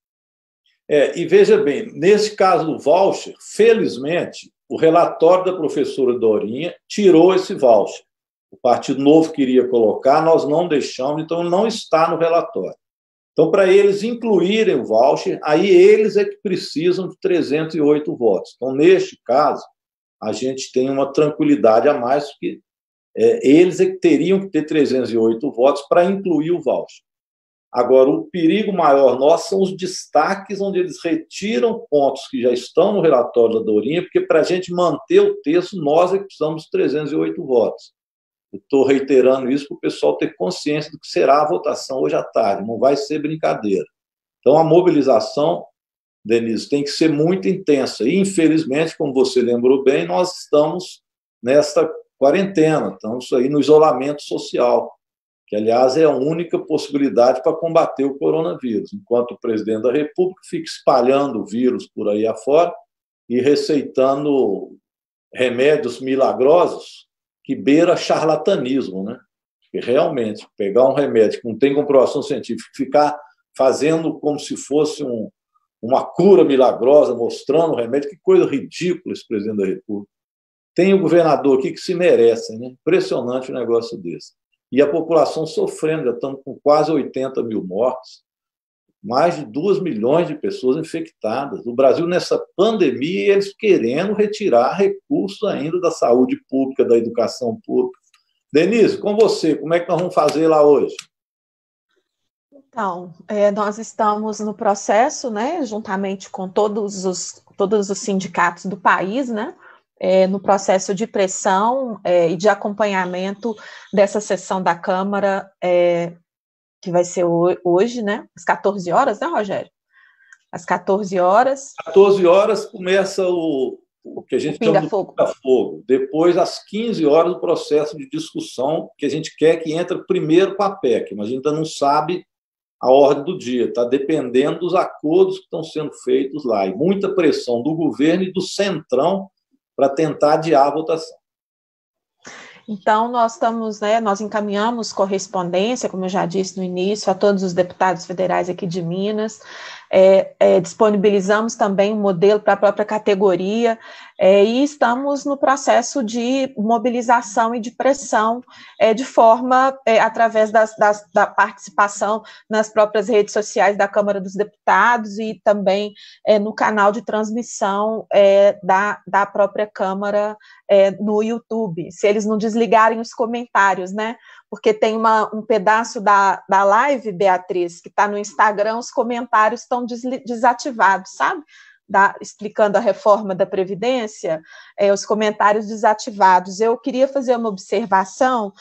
É, e veja bem, nesse caso do voucher, felizmente, o relatório da professora Dorinha tirou esse voucher. O Partido Novo queria colocar, nós não deixamos, então não está no relatório. Então, para eles incluírem o voucher, aí eles é que precisam de trezentos e oito votos. Então, neste caso, a gente tem uma tranquilidade a mais, porque é, eles é que teriam que ter trezentos e oito votos para incluir o voucher. Agora, o perigo maior nosso são os destaques, onde eles retiram pontos que já estão no relatório da Dorinha, porque para a gente manter o texto, nós é que precisamos de trezentos e oito votos. Eu estou reiterando isso para o pessoal ter consciência do que será a votação hoje à tarde, não vai ser brincadeira. Então, a mobilização, Denise, tem que ser muito intensa. E, infelizmente, como você lembrou bem, nós estamos nesta quarentena, estamos aí no isolamento social, que, aliás, é a única possibilidade para combater o coronavírus, enquanto o presidente da República fica espalhando o vírus por aí afora e receitando remédios milagrosos que beira charlatanismo, né? Porque, realmente, pegar um remédio que não tem comprovação científica, ficar fazendo como se fosse um, uma cura milagrosa, mostrando o remédio, que coisa ridícula esse presidente da República. Tem o governador aqui que se merece, né? Impressionante um negócio desse. E a população sofrendo, já estamos com quase oitenta mil mortes, mais de duas milhões de pessoas infectadas. O Brasil, nessa pandemia, eles querendo retirar recursos ainda da saúde pública, da educação pública. Denise, com você, como é que nós vamos fazer lá hoje? Então, é, nós estamos no processo, né, juntamente com todos os, todos os sindicatos do país, né, É, no processo de pressão é, e de acompanhamento dessa sessão da Câmara, é, que vai ser hoje, né, às quatorze horas, né, Rogério? Às quatorze horas. quatorze horas começa o, o que a gente chama de pinga-fogo. Depois, às quinze horas, o processo de discussão, que a gente quer que entre primeiro com a P E C, mas a gente ainda não sabe a ordem do dia, está dependendo dos acordos que estão sendo feitos lá, e muita pressão do governo e do Centrão para tentar adiar a votação. Então, nós estamos, né, nós encaminhamos correspondência, como eu já disse no início, a todos os deputados federais aqui de Minas, é, é, disponibilizamos também um modelo para a própria categoria, é, e estamos no processo de mobilização e de pressão, é, de forma, é, através das, das, da participação nas próprias redes sociais da Câmara dos Deputados e também é, no canal de transmissão é, da, da própria Câmara é, no YouTube, se eles não desligarem os comentários, né? Porque tem uma, um pedaço da, da live, Beatriz, que está no Instagram, os comentários estão desativados, sabe? Da, explicando a reforma da Previdência, é, os comentários desativados. Eu queria fazer uma observação,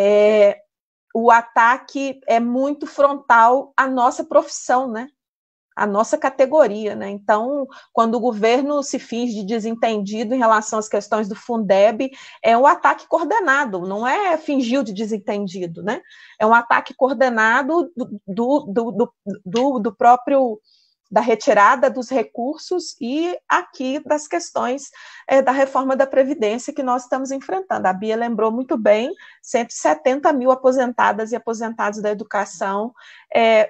é, o ataque é muito frontal à nossa profissão, né? A nossa categoria, né? Então, quando o governo se finge de desentendido em relação às questões do Fundeb, é um ataque coordenado, não é fingir de desentendido, né? É um ataque coordenado do, do, do, do, do próprio, da retirada dos recursos e aqui das questões é, da reforma da Previdência que nós estamos enfrentando. A Bia lembrou muito bem, cento e setenta mil aposentadas e aposentados da educação é,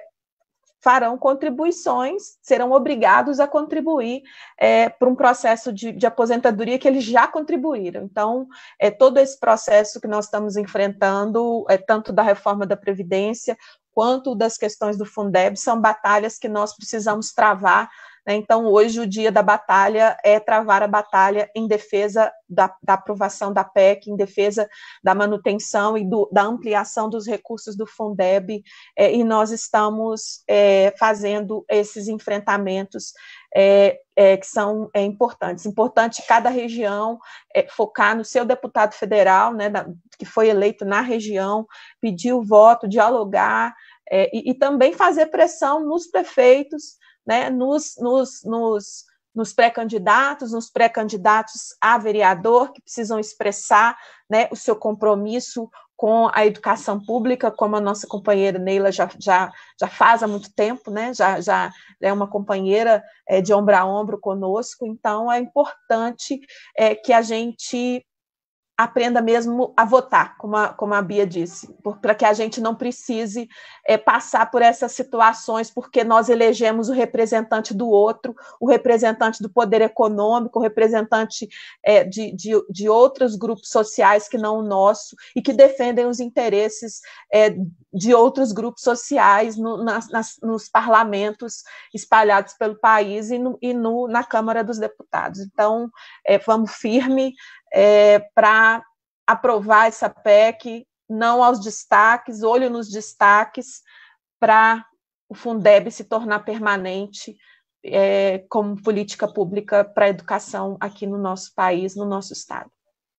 farão contribuições, serão obrigados a contribuir é, para um processo de, de aposentadoria que eles já contribuíram. Então, é, todo esse processo que nós estamos enfrentando, é, tanto da reforma da Previdência, quanto das questões do Fundeb, são batalhas que nós precisamos travar, né? Então, hoje, o dia da batalha é travar a batalha em defesa da, da aprovação da P E C, em defesa da manutenção e do, da ampliação dos recursos do Fundeb, é, e nós estamos é, fazendo esses enfrentamentos é, é, que são é, importantes. Importante cada região é, focar no seu deputado federal, né, da, que foi eleito na região, pedir o voto, dialogar, é, e, e também fazer pressão nos prefeitos, né, nos, nos, nos, nos pré-candidatos, nos pré-candidatos a vereador, que precisam expressar, né, o seu compromisso com a educação pública, como a nossa companheira Neila já, já, já faz há muito tempo, né, já, já é uma companheira é, de ombro a ombro conosco. Então é importante é, que a gente aprenda mesmo a votar, como a, como a Bia disse, para que a gente não precise é, passar por essas situações, porque nós elegemos o representante do outro, o representante do poder econômico, o representante é, de, de, de outros grupos sociais que não o nosso, e que defendem os interesses é, de outros grupos sociais no, nas, nas, nos parlamentos espalhados pelo país e, no, e no, na Câmara dos Deputados. Então, é, vamos firme, É, para aprovar essa P E C, não aos destaques, olho nos destaques, para o Fundeb se tornar permanente é, como política pública para a educação aqui no nosso país, no nosso estado.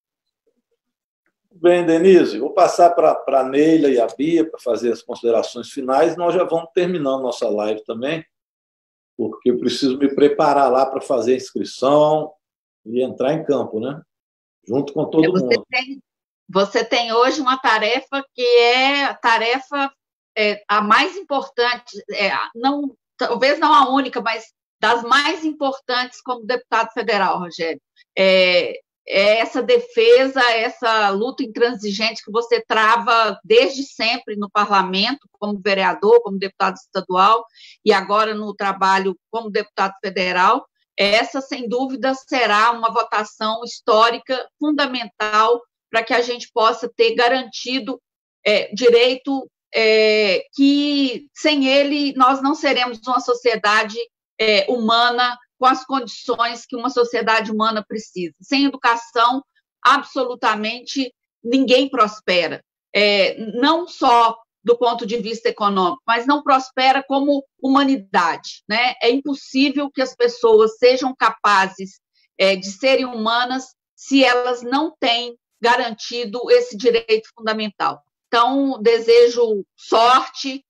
Bem, Denise, vou passar para a Neila e a Bia para fazer as considerações finais. Nós já vamos terminando nossa live também, porque eu preciso me preparar lá para fazer a inscrição e entrar em campo, né? Junto com todo você mundo. Tem, você tem hoje uma tarefa que é a tarefa é, a mais importante, é, não, talvez não a única, mas das mais importantes como deputado federal, Rogério. É, é essa defesa, essa luta intransigente que você trava desde sempre no parlamento, como vereador, como deputado estadual, e agora no trabalho como deputado federal. Essa, sem dúvida, será uma votação histórica fundamental para que a gente possa ter garantido é, direito é, que, sem ele, nós não seremos uma sociedade é, humana com as condições que uma sociedade humana precisa. Sem educação, absolutamente ninguém prospera. É, não só do ponto de vista econômico, mas não prospera como humanidade, né? É impossível que as pessoas sejam capazes é, de serem humanas se elas não têm garantido esse direito fundamental. Então, desejo sorte,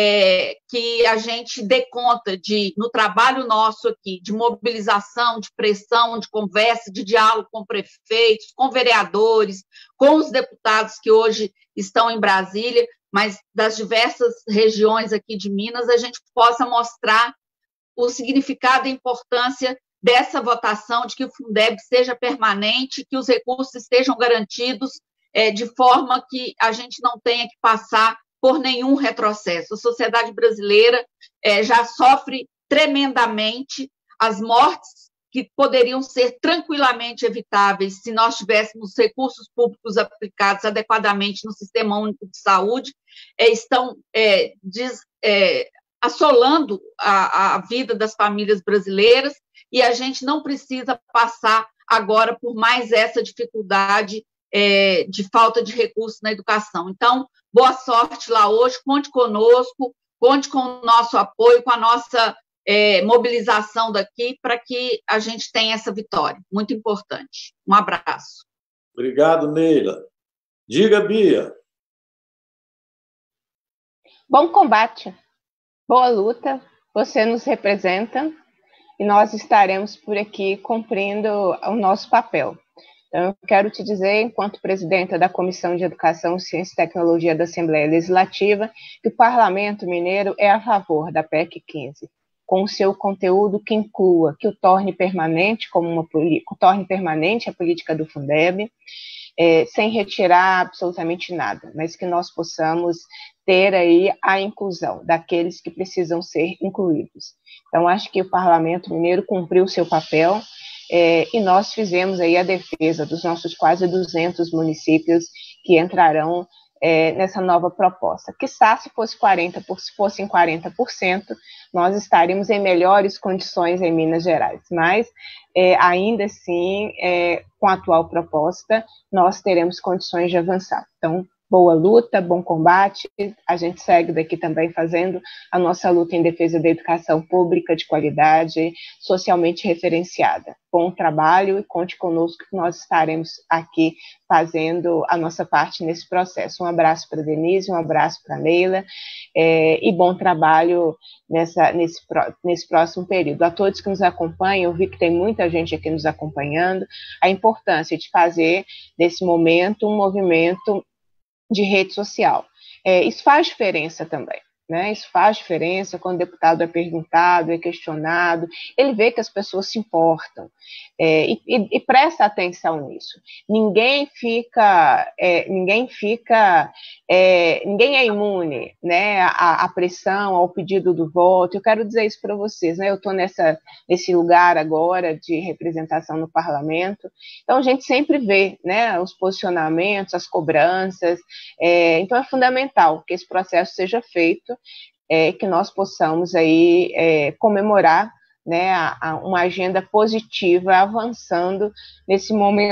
é, que a gente dê conta de, no trabalho nosso aqui, de mobilização, de pressão, de conversa, de diálogo com prefeitos, com vereadores, com os deputados que hoje estão em Brasília, mas das diversas regiões aqui de Minas, a gente possa mostrar o significado e a importância dessa votação, de que o Fundeb seja permanente, que os recursos estejam garantidos, é, de forma que a gente não tenha que passar por nenhum retrocesso. A sociedade brasileira é, já sofre tremendamente as mortes que poderiam ser tranquilamente evitáveis se nós tivéssemos recursos públicos aplicados adequadamente no Sistema Único de Saúde, é, estão é, des, é, assolando a, a vida das famílias brasileiras, e a gente não precisa passar agora por mais essa dificuldade é, de falta de recursos na educação. Então, boa sorte lá hoje, conte conosco, conte com o nosso apoio, com a nossa é, mobilização daqui, para que a gente tenha essa vitória. Muito importante. Um abraço. Obrigado, Neila. Diga, Bia. Bom combate, boa luta, você nos representa e nós estaremos por aqui cumprindo o nosso papel. Então, eu quero te dizer, enquanto presidenta da Comissão de Educação, Ciência e Tecnologia da Assembleia Legislativa, que o Parlamento Mineiro é a favor da P E C quinze, com o seu conteúdo que inclua, que o torne permanente, como uma, torne permanente a política do Fundeb, é, sem retirar absolutamente nada, mas que nós possamos ter aí a inclusão daqueles que precisam ser incluídos. Então, acho que o Parlamento Mineiro cumpriu o seu papel, é, e nós fizemos aí a defesa dos nossos quase duzentos municípios que entrarão é, nessa nova proposta. Quiçá, se fosse quarenta por cento, se fossem quarenta por cento, nós estaríamos em melhores condições em Minas Gerais, mas é, ainda assim, é, com a atual proposta, nós teremos condições de avançar. Então, boa luta, bom combate, a gente segue daqui também fazendo a nossa luta em defesa da educação pública de qualidade, socialmente referenciada. Bom trabalho e conte conosco que nós estaremos aqui fazendo a nossa parte nesse processo. Um abraço para a Denise, um abraço para a Neila, é, e bom trabalho nessa, nesse, nesse próximo período. A todos que nos acompanham, eu vi que tem muita gente aqui nos acompanhando, a importância de fazer desse momento um movimento de rede social. É, isso faz diferença também, né? Isso faz diferença quando o deputado é perguntado, é questionado, ele vê que as pessoas se importam, é, e, e, e presta atenção nisso. Ninguém fica, é, ninguém fica, é, ninguém é imune, né, à, à pressão, ao pedido do voto. Eu quero dizer isso para vocês, né? Eu estou nessa nesse lugar agora de representação no parlamento, então a gente sempre vê, né, os posicionamentos, as cobranças, é, então é fundamental que esse processo seja feito, é, que nós possamos aí é, comemorar, né, a, a uma agenda positiva avançando nesse momento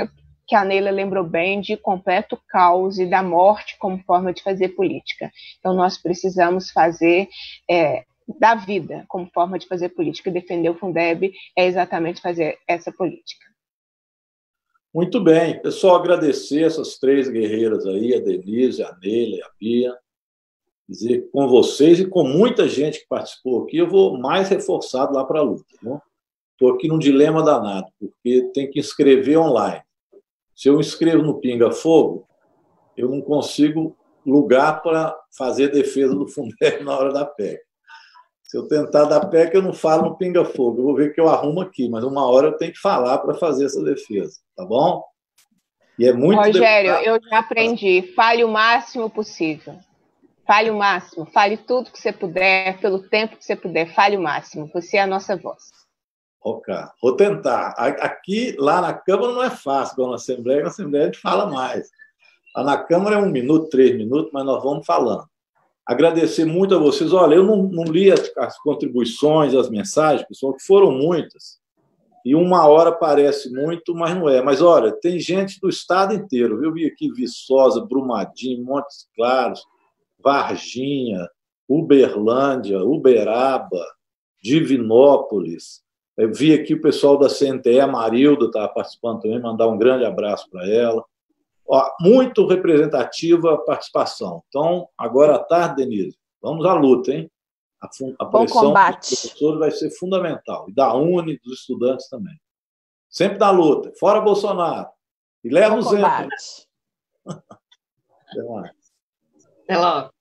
que a Neila lembrou bem, de completo caos e da morte como forma de fazer política. Então, nós precisamos fazer é, da vida como forma de fazer política. Defender o Fundeb é exatamente fazer essa política. Muito bem. Eu só agradecer essas três guerreiras aí, a Denise, a Neila e a Bia. Dizer que com vocês e com muita gente que participou aqui, eu vou mais reforçado lá para a luta. Estou aqui num dilema danado, porque tem que inscrever online. Se eu inscrevo no Pinga Fogo, eu não consigo lugar para fazer defesa do Fundeb na hora da P E C. Se eu tentar da P E C, eu não falo no Pinga Fogo. Eu vou ver o que eu arrumo aqui, mas uma hora eu tenho que falar para fazer essa defesa, tá bom? E é muito Rogério, deputado. eu já aprendi. Fale o máximo possível. Fale o máximo. Fale tudo que você puder, pelo tempo que você puder. Fale o máximo. Você é a nossa voz. Ok, vou tentar. Aqui, lá na Câmara, não é fácil, igual na Assembleia. Na Assembleia a gente fala mais. Lá na Câmara é um minuto, três minutos, mas nós vamos falando. Agradecer muito a vocês. Olha, eu não, não li as, as contribuições, as mensagens, pessoal, que foram muitas. E uma hora parece muito, mas não é. Mas, olha, tem gente do estado inteiro. Eu vi aqui Viçosa, Brumadinho, Montes Claros, Varginha, Uberlândia, Uberaba, Divinópolis. Eu vi aqui o pessoal da C N T E, a Marilda estava participando também, mandar um grande abraço para ela. Ó, muito representativa a participação. Então, agora à tarde, Denise, vamos à luta, hein? A, a pressão dos professores vai ser fundamental. E da Uni, dos estudantes também. Sempre na luta. Fora Bolsonaro. E leva o Zé. Até logo.